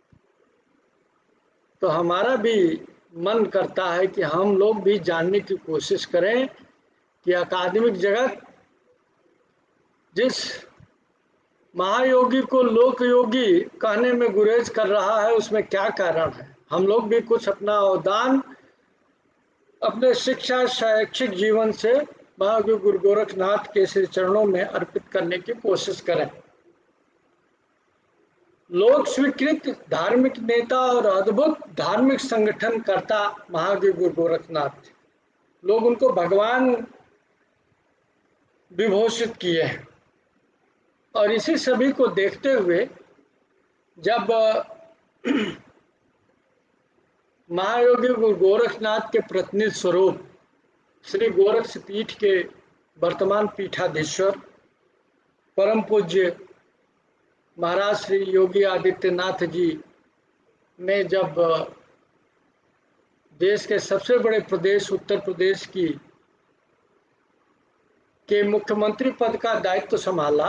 तो हमारा भी मन करता है कि हम लोग भी जानने की कोशिश करें कि अकादमिक जगत जिस महायोगी को लोक योगी कहने में गुरेज कर रहा है उसमें क्या कारण है। हम लोग भी कुछ अपना अवदान अपने शिक्षा शैक्षिक जीवन से महायोगी गुरु गोरखनाथ के श्री चरणों में अर्पित करने की कोशिश करें। लोक स्वीकृत धार्मिक नेता और अद्भुत धार्मिक संगठन करता महायोगी गुरु गोरखनाथ, लोग उनको भगवान विभूषित किए हैं। और इसी सभी को देखते हुए जब महायोगी गुरु गोरखनाथ के प्रतिनिधि स्वरूप श्री गोरक्ष पीठ के वर्तमान पीठाधीश्वर परम पूज्य महाराज श्री योगी आदित्यनाथ जी ने जब देश के सबसे बड़े प्रदेश उत्तर प्रदेश की के मुख्यमंत्री पद का दायित्व संभाला,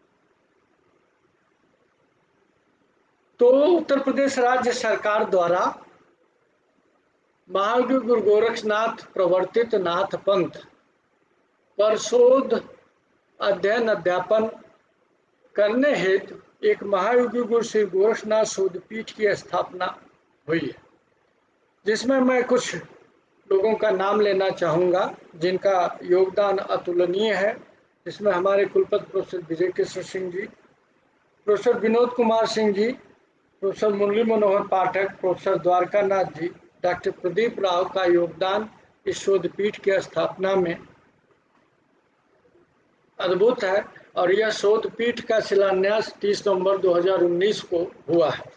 तो उत्तर प्रदेश राज्य सरकार द्वारा महायोगी गुरु गोरक्षनाथ प्रवर्तित नाथ पंथ पर शोध अध्ययन अध्यापन करने हेतु एक महायोगी गुरु श्री गोरक्षनाथ शोध पीठ की स्थापना हुई है, जिसमें मैं कुछ लोगों का नाम लेना चाहूँगा जिनका योगदान अतुलनीय है। इसमें हमारे कुलपति professor Vijay Krishna Singh ji, professor Vinod Kumar Singh ji, professor Murli Manohar Pathak, professor Dwarkanath ji, doctor Pradeep Rao का योगदान इस शोध पीठ की स्थापना में अद्भुत है और यह शोध पीठ का शिलान्यास तीस नवंबर दो हज़ार उन्नीस को हुआ है।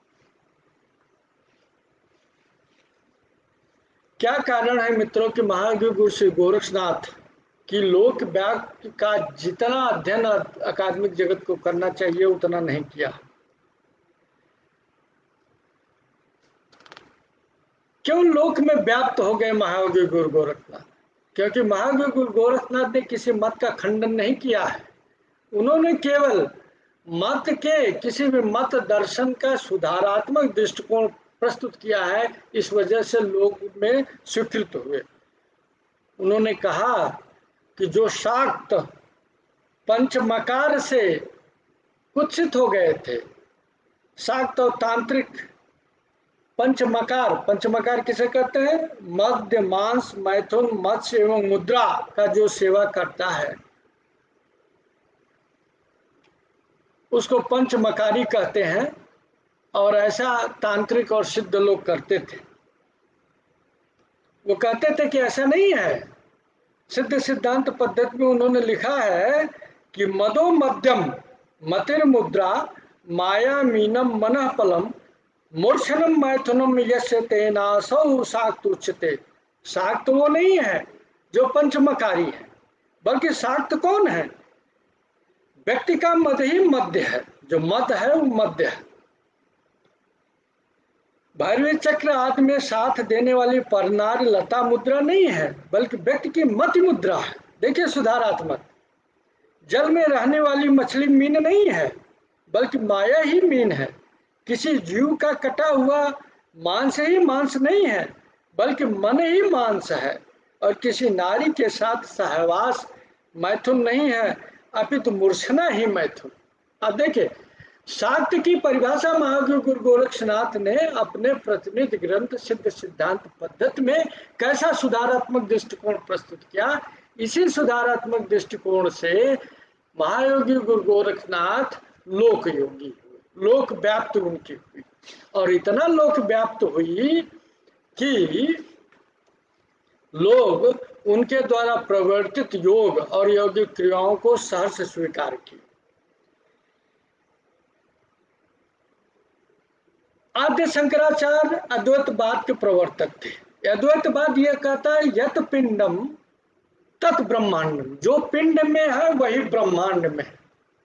क्या कारण है मित्रों कि महायोगी गुरु श्री गोरक्षनाथ की लोक व्याख्या का जितना अध्ययन अकादमिक जगत को करना चाहिए उतना नहीं किया? क्यों लोक में व्याप्त हो गए महायोगी गुरु गोरखनाथ? क्योंकि महायोगी गुरु गोरखनाथ ने किसी मत का खंडन नहीं किया है, उन्होंने केवल मत के किसी भी मत दर्शन का सुधारात्मक दृष्टिकोण प्रस्तुत किया है, इस वजह से लोग में स्वीकृत हुए। उन्होंने कहा कि जो शाक्त पंचमकार से कुत्सित हो गए थे, शाक्त और तांत्रिक पंचमकार, पंचमकार किसे कहते हैं? मध्य, मांस, मैथुन, मत्स्य एवं मुद्रा का जो सेवा करता है उसको पंचमकारी कहते हैं, और ऐसा तांत्रिक और सिद्ध लोग करते थे। वो कहते थे कि ऐसा नहीं है। सिद्ध सिद्धांत पद्धति में उन्होंने लिखा है कि मदो मध्यम मतिर मुद्रा माया मीनम मनः पलम मूर्छनम मैथुनम यस्य तेनासौ शाक्त उच्यते। शाक्त वो नहीं है जो पंचमकारी है, बल्कि शाक्त कौन है? व्यक्ति का मद ही मध्य है, जो मद है वो मध्य है। भैरवी चक्र आदि में साथ देने वाली परनार लता मुद्रा नहीं है, बल्कि व्यक्ति की मति मुद्रा है। देखिए सुधारात्मक। जल में रहने वाली मछली मीन नहीं है, बल्कि माया ही मीन है। किसी जीव का कटा हुआ मांस ही मांस नहीं है, बल्कि मन ही मांस है। और किसी नारी के साथ सहवास मैथुन नहीं है, अपितु मूर्छना ही मैथुन। अब देखिए, शाक्त की परिभाषा महायोगी गुरु गोरक्षनाथ ने अपने प्रतिनिधि ग्रंथ सिद्ध सिद्धांत पद्धति में कैसा सुधारात्मक दृष्टिकोण प्रस्तुत किया। इसी सुधारात्मक दृष्टिकोण से महायोगी गुरु गोरक्षनाथ लोक योगी, लोक व्याप्त उनकी हुई, और इतना लोक व्याप्त हुई कि लोग उनके द्वारा प्रवर्तित योग और यौगिक क्रियाओं को सहर्ष स्वीकार किए। आद्य शंकराचार्य अद्वैतवाद के प्रवर्तक थे। अद्वैतवाद यह कहता है यत पिंडम तत् ब्रह्मांडम, जो पिंड में है वही ब्रह्मांड में है।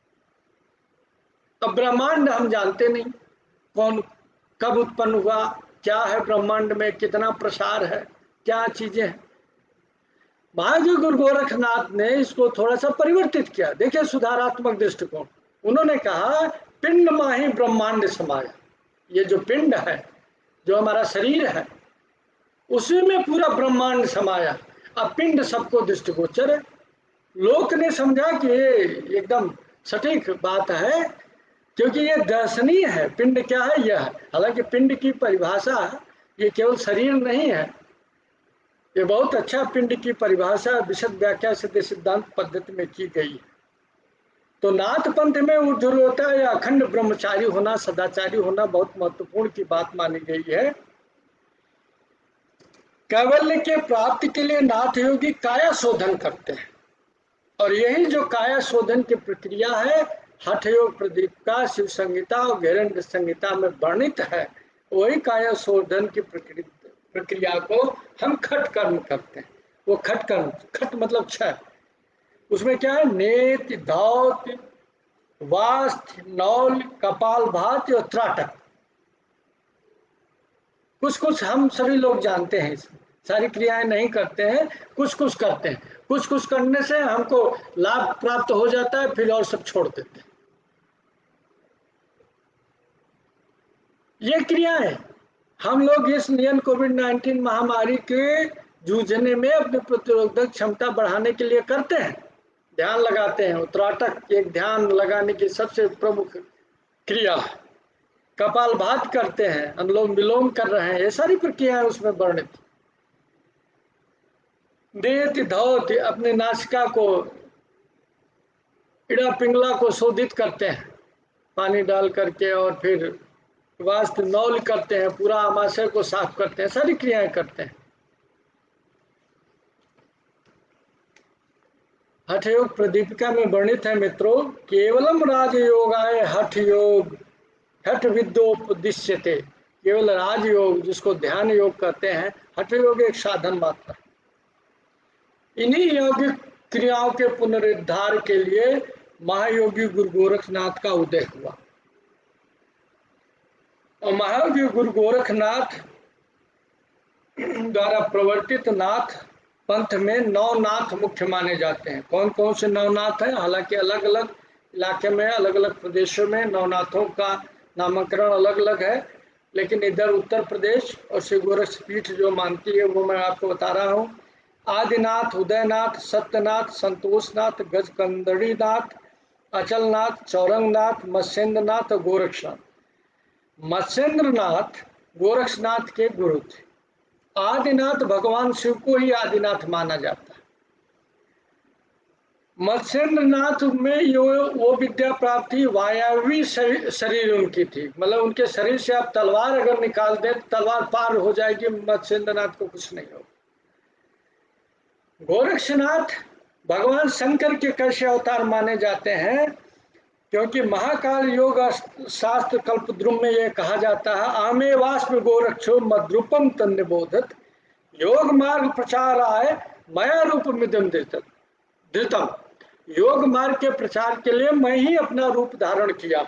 अब ब्रह्मांड हम जानते नहीं, कौन कब उत्पन्न हुआ, क्या है ब्रह्मांड में, कितना प्रसार है, क्या चीजें हैं। महायोगी गुरु गोरखनाथ ने इसको थोड़ा सा परिवर्तित किया। देखिए सुधारात्मक दृष्टिकोण। उन्होंने कहा पिंड माही ब्रह्मांड समाया। ये जो पिंड है, जो हमारा शरीर है, उसी में पूरा ब्रह्मांड समाया। अब पिंड सबको दृष्टिगोचर है। लोक ने समझा कि ये एकदम सटीक बात है, क्योंकि ये दर्शनीय है। पिंड क्या है? यह है। हालांकि पिंड की परिभाषा ये केवल शरीर नहीं है, ये बहुत अच्छा पिंड की परिभाषा विशद व्याख्या सिद्ध सिद्धांत पद्धति में की गई है। तो नाथ पंथ में ऊर्ध्वता या अखंड ब्रह्मचारी होना, सदाचारी होना बहुत महत्वपूर्ण की बात मानी गई है। कैवल्य के प्राप्ति के लिए नाथ योगी काया शोधन करते हैं, और यही जो काया शोधन की प्रक्रिया है, हठ योग प्रदीप का शिव संहिता और गैरंड संहिता में वर्णित है, वही काया शोधन की प्रक्रिया को हम खट कर्म करते हैं। वो खट कर्म, खट मतलब छह, उसमें क्या है? नेत, धौत, वास्थ, नौल, कपाल भात और त्राटक। कुछ कुछ हम सभी लोग जानते हैं, सारी क्रियाएं नहीं करते हैं, कुछ कुछ करते हैं। कुछ कुछ करने से हमको लाभ प्राप्त हो जाता है, फिर और सब छोड़ देते हैं। ये क्रियाएं हम लोग इस नियन कोविड नाइन्टीन महामारी के जूझने में अपनी प्रतिरोधक क्षमता बढ़ाने के लिए करते हैं, ध्यान लगाते हैं। उत्तराटक एक ध्यान लगाने की सबसे प्रमुख क्रिया है। कपालभाति करते हैं, अनुलोम विलोम कर रहे हैं, ये सारी प्रक्रियाएं उसमें वर्णित। देति धौति, अपने नासिका को, इड़ा पिंगला को शोधित करते हैं पानी डाल करके, और फिर वास्त नौल करते हैं, पूरा आमाशय को साफ करते हैं, सारी क्रियाएं करते हैं। हठ योग प्रदीपिका में वर्णित है मित्रों, केवलम राजयोगाय हठ योग हठ विद्योपदिश्यते। केवल राजयोग, जिसको ध्यान योग कहते हैं, हठ योग एक साधन मात्र। इन्हीं यौगिक क्रियाओं के पुनरुद्धार के लिए महायोगी गुरु गोरखनाथ का उदय हुआ। और महायोगी गुरु गोरखनाथ द्वारा प्रवर्तित नाथ पंथ में नौ नाथ मुख्य माने जाते हैं। कौन कौन से नौ नाथ हैं? हालांकि अलग अलग इलाके में, अलग अलग प्रदेशों में नवनाथों का नामकरण अलग अलग है, लेकिन इधर उत्तर प्रदेश और श्री गोरक्ष पीठ जो मानती है वो मैं आपको बता रहा हूँ। आदिनाथ, उदयनाथ, सत्यनाथ, संतोषनाथ, गजकंदड़ीनाथ, अचलनाथ, चौरंगनाथ, मत्स्येंद्रनाथ और गोरक्षनाथ। मत्स्येंद्रनाथ गोरक्षनाथ के गुरु थे। आदिनाथ भगवान शिव को ही आदिनाथ माना जाता है। मत्स्येंद्रनाथ में यो वो विद्या प्राप्त थी, वायवी शरीर उनकी थी, मतलब उनके शरीर से आप तलवार अगर निकाल दें तो तलवार पार हो जाएगी, मत्स्येंद्रनाथ को कुछ नहीं होगा। गोरक्षनाथ भगवान शंकर के कैसे अवतार माने जाते हैं? क्योंकि महाकाल योग शास्त्र कल्पद्रुम में यह कहा जाता है, आमे वास्म गोरक्षो मद्रूपम तन्निबोधत, योग मार्ग प्रचार आए मया रूप मिदम धृतम। योग मार्ग के प्रचार के लिए मैं ही अपना रूप धारण किया।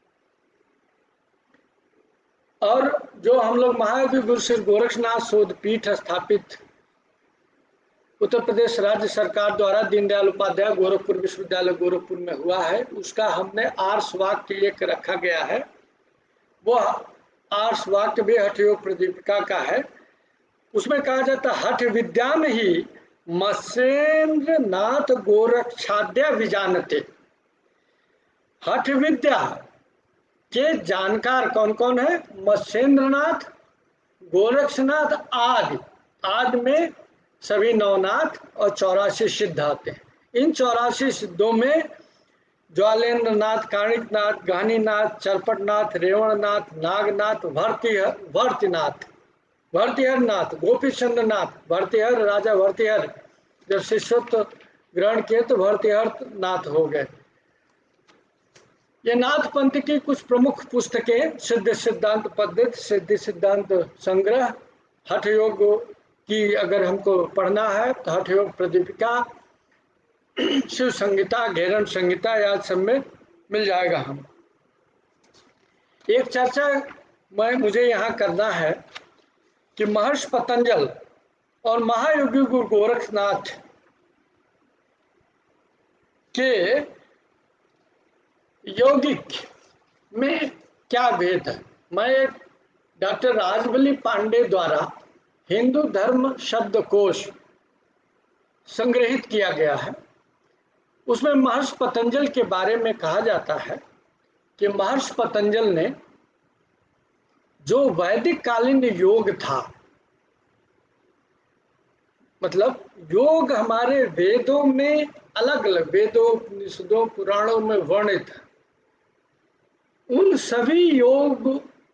और जो हम लोग महायोगी गुरु श्री गोरक्षनाथ शोध पीठ स्थापित उत्तर प्रदेश राज्य सरकार द्वारा दीनदयाल उपाध्याय गोरखपुर विश्वविद्यालय गोरखपुर में हुआ है, उसका हमने आर्ष वाक्य एक रखा गया है। वो आर्ष वाक्य भी हठ योग प्रदीपिका का है। उसमें कहा जाता है, हठ विद्या में ही मत्स्येंद्र नाथ गोरक्षाद्या विजानते। हठ विद्या के जानकार कौन कौन है? मत्स्येंद्र नाथ, गोरक्षनाथ आदि। आदि में सभी नवनाथ और चौरासी सिद्ध आते हैं। इन चौरासी सिद्धों में ज्वालेंद्र नाथ, काणिकनाथ, गहनीनाथ, चरपटनाथ, रेवणनाथ, नागनाथ, भर्तिहर भर्तिनाथ भर्तिहर नाथ, गोपीचंद्र नाथ, भर्तिहर राजा भर्तिहर जब शिष्यत्व ग्रहण किए तो भर्तिहर नाथ हो गए। ये नाथ पंथ की कुछ प्रमुख पुस्तकें, सिद्ध सिद्धांत पद्धति, सिद्धि सिद्धांत संग्रह, हठ योग की अगर हमको पढ़ना है तो हठ योग प्रदीपिका, शिव संहिता, घेरन संहिता, या सब में मिल जाएगा। हम एक चर्चा मैं मुझे यहाँ करना है कि महर्षि पतंजल और महायोगी गुरु गोरखनाथ के यौगिक में क्या भेद है। मैं डॉक्टर राजबली पांडे द्वारा हिंदू धर्म शब्दकोश संग्रहित किया गया है, उसमें महर्षि पतंजल के बारे में कहा जाता है कि महर्षि पतंजल ने जो वैदिक कालीन योग था, मतलब योग हमारे वेदों में अलग अलग, वेदों उपनिषदों पुराणों में वर्णित है, उन सभी योग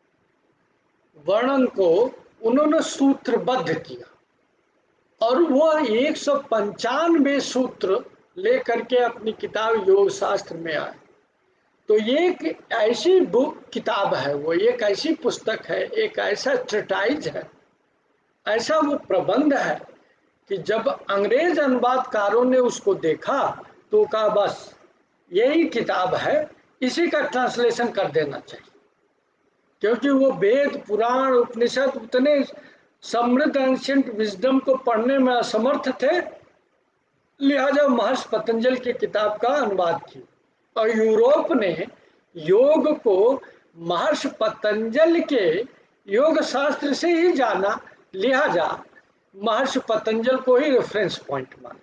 वर्णन को उन्होंने सूत्रबद्ध किया और वो एक सौ पंचानवे सूत्र लेकर के अपनी किताब योग शास्त्र में आए। तो ये एक ऐसी बुक किताब है, वो एक ऐसी पुस्तक है, एक ऐसा ट्रेटाइज है, ऐसा वो प्रबंध है कि जब अंग्रेज अनुवादकारों ने उसको देखा तो कहा बस यही किताब है, इसी का ट्रांसलेशन कर देना चाहिए। क्योंकि वो वेद पुराण उपनिषद उतने समृद्ध एंशिएंट विजडम को पढ़ने में असमर्थ थे, लिहाजा महर्षि पतंजल की किताब का अनुवाद की। और यूरोप ने योग को महर्षि पतंजल के योग शास्त्र से ही जाना, लिहाजा महर्षि पतंजल को ही रेफरेंस पॉइंट माना।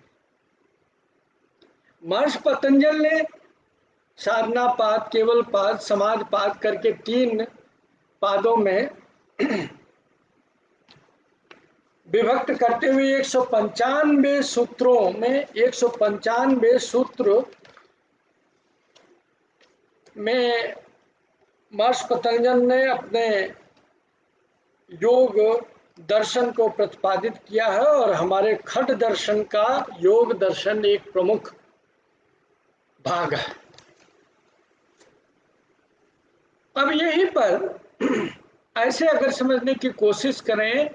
महर्षि पतंजल ने साधना पाद, केवल पाद, समाज पाद करके तीन पादों में विभक्त करते हुए एक सौ पंचानवे सूत्रों में एक सौ पंचानवे सूत्र में महर्षि पतंजल ने अपने योग दर्शन को प्रतिपादित किया है, और हमारे खट दर्शन का योग दर्शन एक प्रमुख भाग है। अब यहीं पर ऐसे अगर समझने की कोशिश करें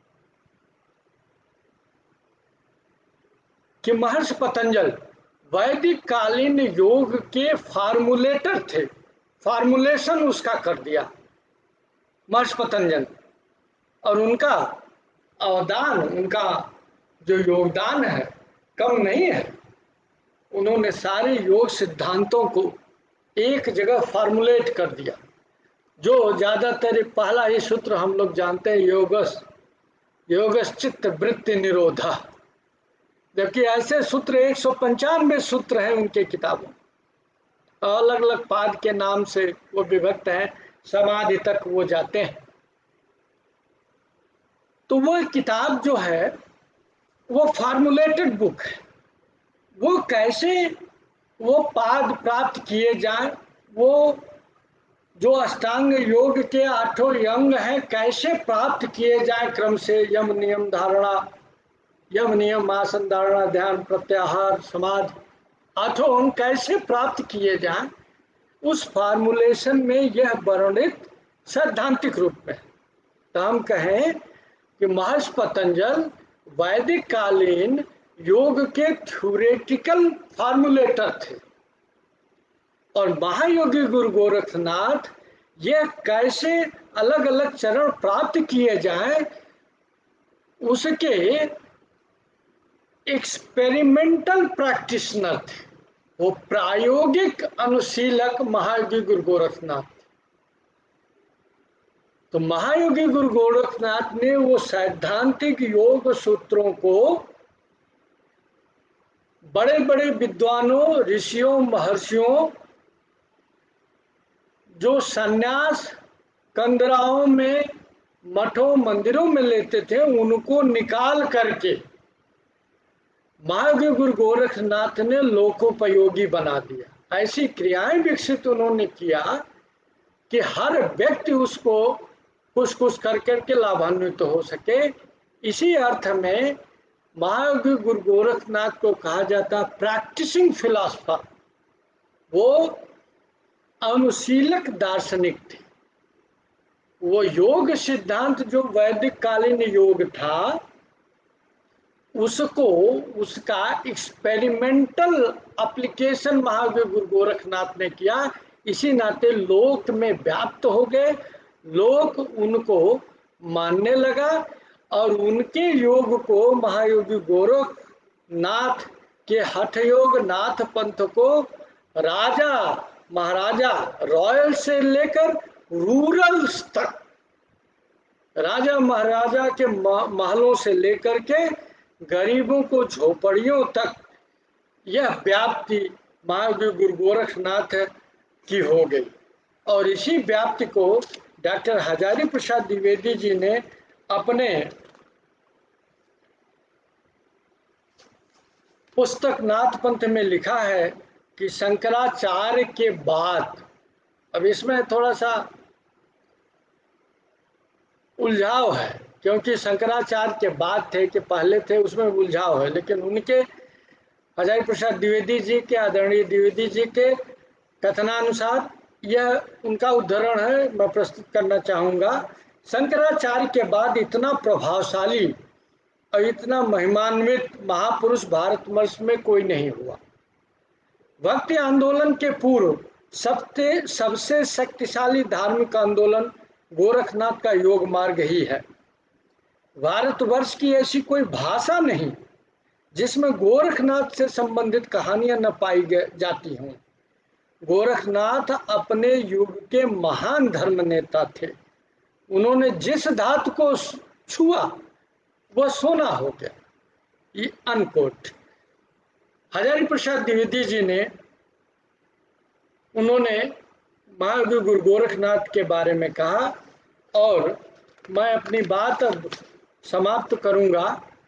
कि महर्षि पतंजल वैदिक कालीन योग के फार्मूलेटर थे, फार्मूलेशन उसका कर दिया महर्षि पतंजल, और उनका अवदान, उनका जो योगदान है कम नहीं है। उन्होंने सारे योग सिद्धांतों को एक जगह फार्मूलेट कर दिया। जो ज्यादातर पहला ही सूत्र हम लोग जानते हैं, योगस योगस चित्त वृत्ति निरोधा, जबकि ऐसे सूत्र एक सौ पंचानवे सूत्र हैं उनके किताबों, अलग अलग पाद के नाम से वो विभक्त हैं, समाधि तक वो जाते हैं। तो वो किताब जो है वो फार्मूलेटेड बुक है। वो कैसे वो पाद प्राप्त किए जाएं, वो जो अष्टांग योग के आठों अंग हैं कैसे प्राप्त किए जाएं क्रम से, यम नियम धारणा, यम नियम आसन धारणा ध्यान प्रत्याहार समाधि, आठों अंग कैसे प्राप्त किए जाएं, उस फार्मूलेशन में यह वर्णित सैद्धांतिक रूप में। तो हम कहें कि महर्षि पतंजल वैदिक कालीन योग के थ्योरेटिकल फार्मूलेटर थे, और महायोगी गुरु गोरखनाथ यह कैसे अलग अलग चरण प्राप्त किए जाएं उसके एक्सपेरिमेंटल प्रैक्टिशनर थे। वो प्रायोगिक अनुशीलक महायोगी गुरु गोरखनाथ। तो महायोगी गुरु गोरखनाथ ने वो सैद्धांतिक योग सूत्रों को बड़े बड़े विद्वानों, ऋषियों, महर्षियों जो सन्यास कंदराओं में, मठों, मंदिरों में लेते थे, उनको निकाल करके महायोगी गुरु गोरखनाथ ने लोकोपयोगी बना दिया। ऐसी क्रियाएं विकसित उन्होंने किया कि हर व्यक्ति उसको कुछ कुछ कर करके लाभान्वित तो हो सके। इसी अर्थ में महायोगी गुरु गोरखनाथ को कहा जाता प्रैक्टिसिंग फिलॉसफर। वो अनुशीलक दार्शनिक थे। वो योग सिद्धांत जो वैदिक कालीन योग था उसको, उसका एक्सपेरिमेंटल एप्लीकेशन महायोगी गुरु गोरखनाथ ने किया। इसी नाते लोक में व्याप्त हो गए, लोक उनको मानने लगा, और उनके योग को महायोगी गोरखनाथ के हठ योग नाथ पंथ को राजा महाराजा, रॉयल से लेकर रूरल तक, राजा महाराजा के महलों से लेकर के गरीबों को झोपड़ियों तक यह व्याप्ति महायोगी गुरु गोरखनाथ की हो गई। और इसी व्याप्ति को डॉक्टर हजारी प्रसाद द्विवेदी जी ने अपने पुस्तक नाथ पंथ में लिखा है कि शंकराचार्य के बाद, अब इसमें थोड़ा सा उलझाव है क्योंकि शंकराचार्य के बाद थे कि पहले थे, उसमें उलझाव है। लेकिन उनके हजारी प्रसाद द्विवेदी जी के, आदरणीय द्विवेदी जी के कथनानुसार यह उनका उद्धरण है, मैं प्रस्तुत करना चाहूँगा। शंकराचार्य के बाद इतना प्रभावशाली और इतना महिमान्वित महापुरुष भारतवर्ष में कोई नहीं हुआ। भक्ति आंदोलन के पूर्व सबसे सबसे शक्तिशाली धार्मिक आंदोलन गोरखनाथ का योग मार्ग ही है। भारतवर्ष की ऐसी कोई भाषा नहीं जिसमें गोरखनाथ से संबंधित कहानियां न पाई जाती हों। गोरखनाथ अपने युग के महान धर्म नेता थे। उन्होंने जिस धातु को छुआ वह सोना हो गया, ये अनकोट। हजारी प्रसाद द्विवेदी जी ने उन्होंने महायोगी गुरु गोरखनाथ के बारे में कहा, और मैं अपनी बात अब समाप्त करूंगा।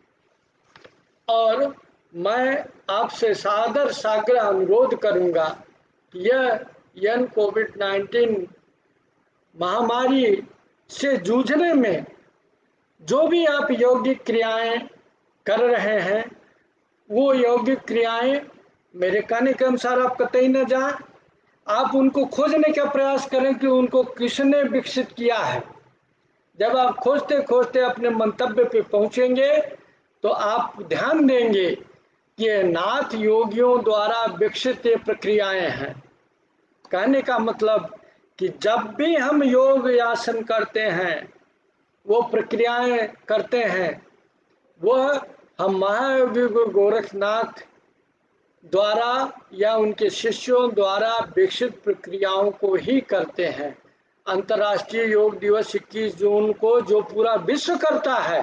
और मैं आपसे सादर साग्रह अनुरोध करूंगा कि यह यन कोविड नाइन्टीन महामारी से जूझने में जो भी आप यौगिक क्रियाएं कर रहे हैं, वो यौगिक क्रियाएं मेरे कहने के अनुसार आप कतई न जाएं। आप उनको खोजने का प्रयास करें कि उनको किसने विकसित किया है। जब आप खोजते खोजते अपने मंतव्य पे पहुंचेंगे तो आप ध्यान देंगे कि ये नाथ योगियों द्वारा विकसित ये प्रक्रियाएं हैं। कहने का मतलब कि जब भी हम योग आसन करते हैं, वो प्रक्रियाएं करते हैं, वह हम महायोगी गुरु गोरखनाथ द्वारा या उनके शिष्यों द्वारा विकसित प्रक्रियाओं को ही करते हैं। अंतर्राष्ट्रीय योग दिवस इक्कीस जून को जो पूरा विश्व करता है,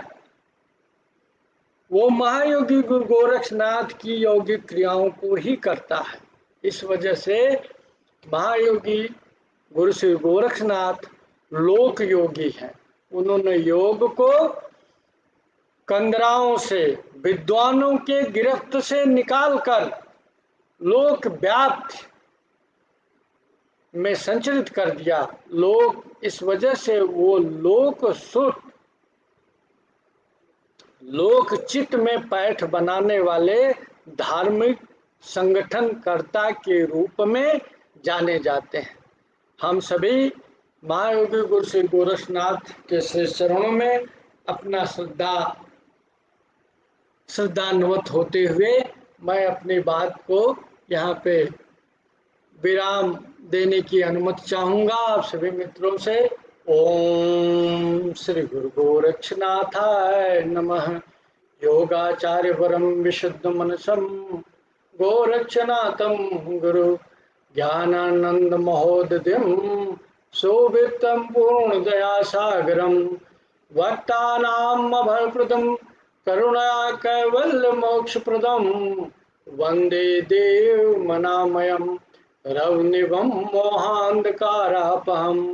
वो महायोगी गुरु गोरखनाथ की यौगिक क्रियाओं को ही करता है। इस वजह से महायोगी गुरु श्री गोरखनाथ लोक योगी हैं। उन्होंने योग को कंदराओं से, विद्वानों के गिरफ्त से निकालकर लोक व्याप्त में संचरित कर दिया। लोग इस वजह से वो लोक सुख, लोक चित्त में पैठ बनाने वाले धार्मिक संगठनकर्ता के रूप में जाने जाते हैं। हम सभी महायोगी गुरु श्री गोरखनाथ के श्री चरणों में अपना श्रद्धा श्रद्धान्वित होते हुए मैं अपनी बात को यहाँ पे विराम देने की अनुमति चाहूँगा आप सभी मित्रों से। ओम श्री गुरु गोरक्षनाथाय नमः। योगाचार्य वरम विशुद्ध मनसम गोरक्षनाथम गुरु ज्ञानानंद महोदयम शोभितम पूर्ण दया सागरम भक्तानाम अभयप्रदम करुणा कैवल्य मोक्षप्रदम वंदे देव मनामयम रवनिभं मोहांधकारापहम्।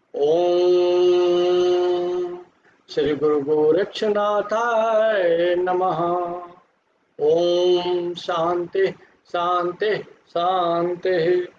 ओम श्री गुरु गोरक्षनाथाय नमः। ओम शांति शांति शांति।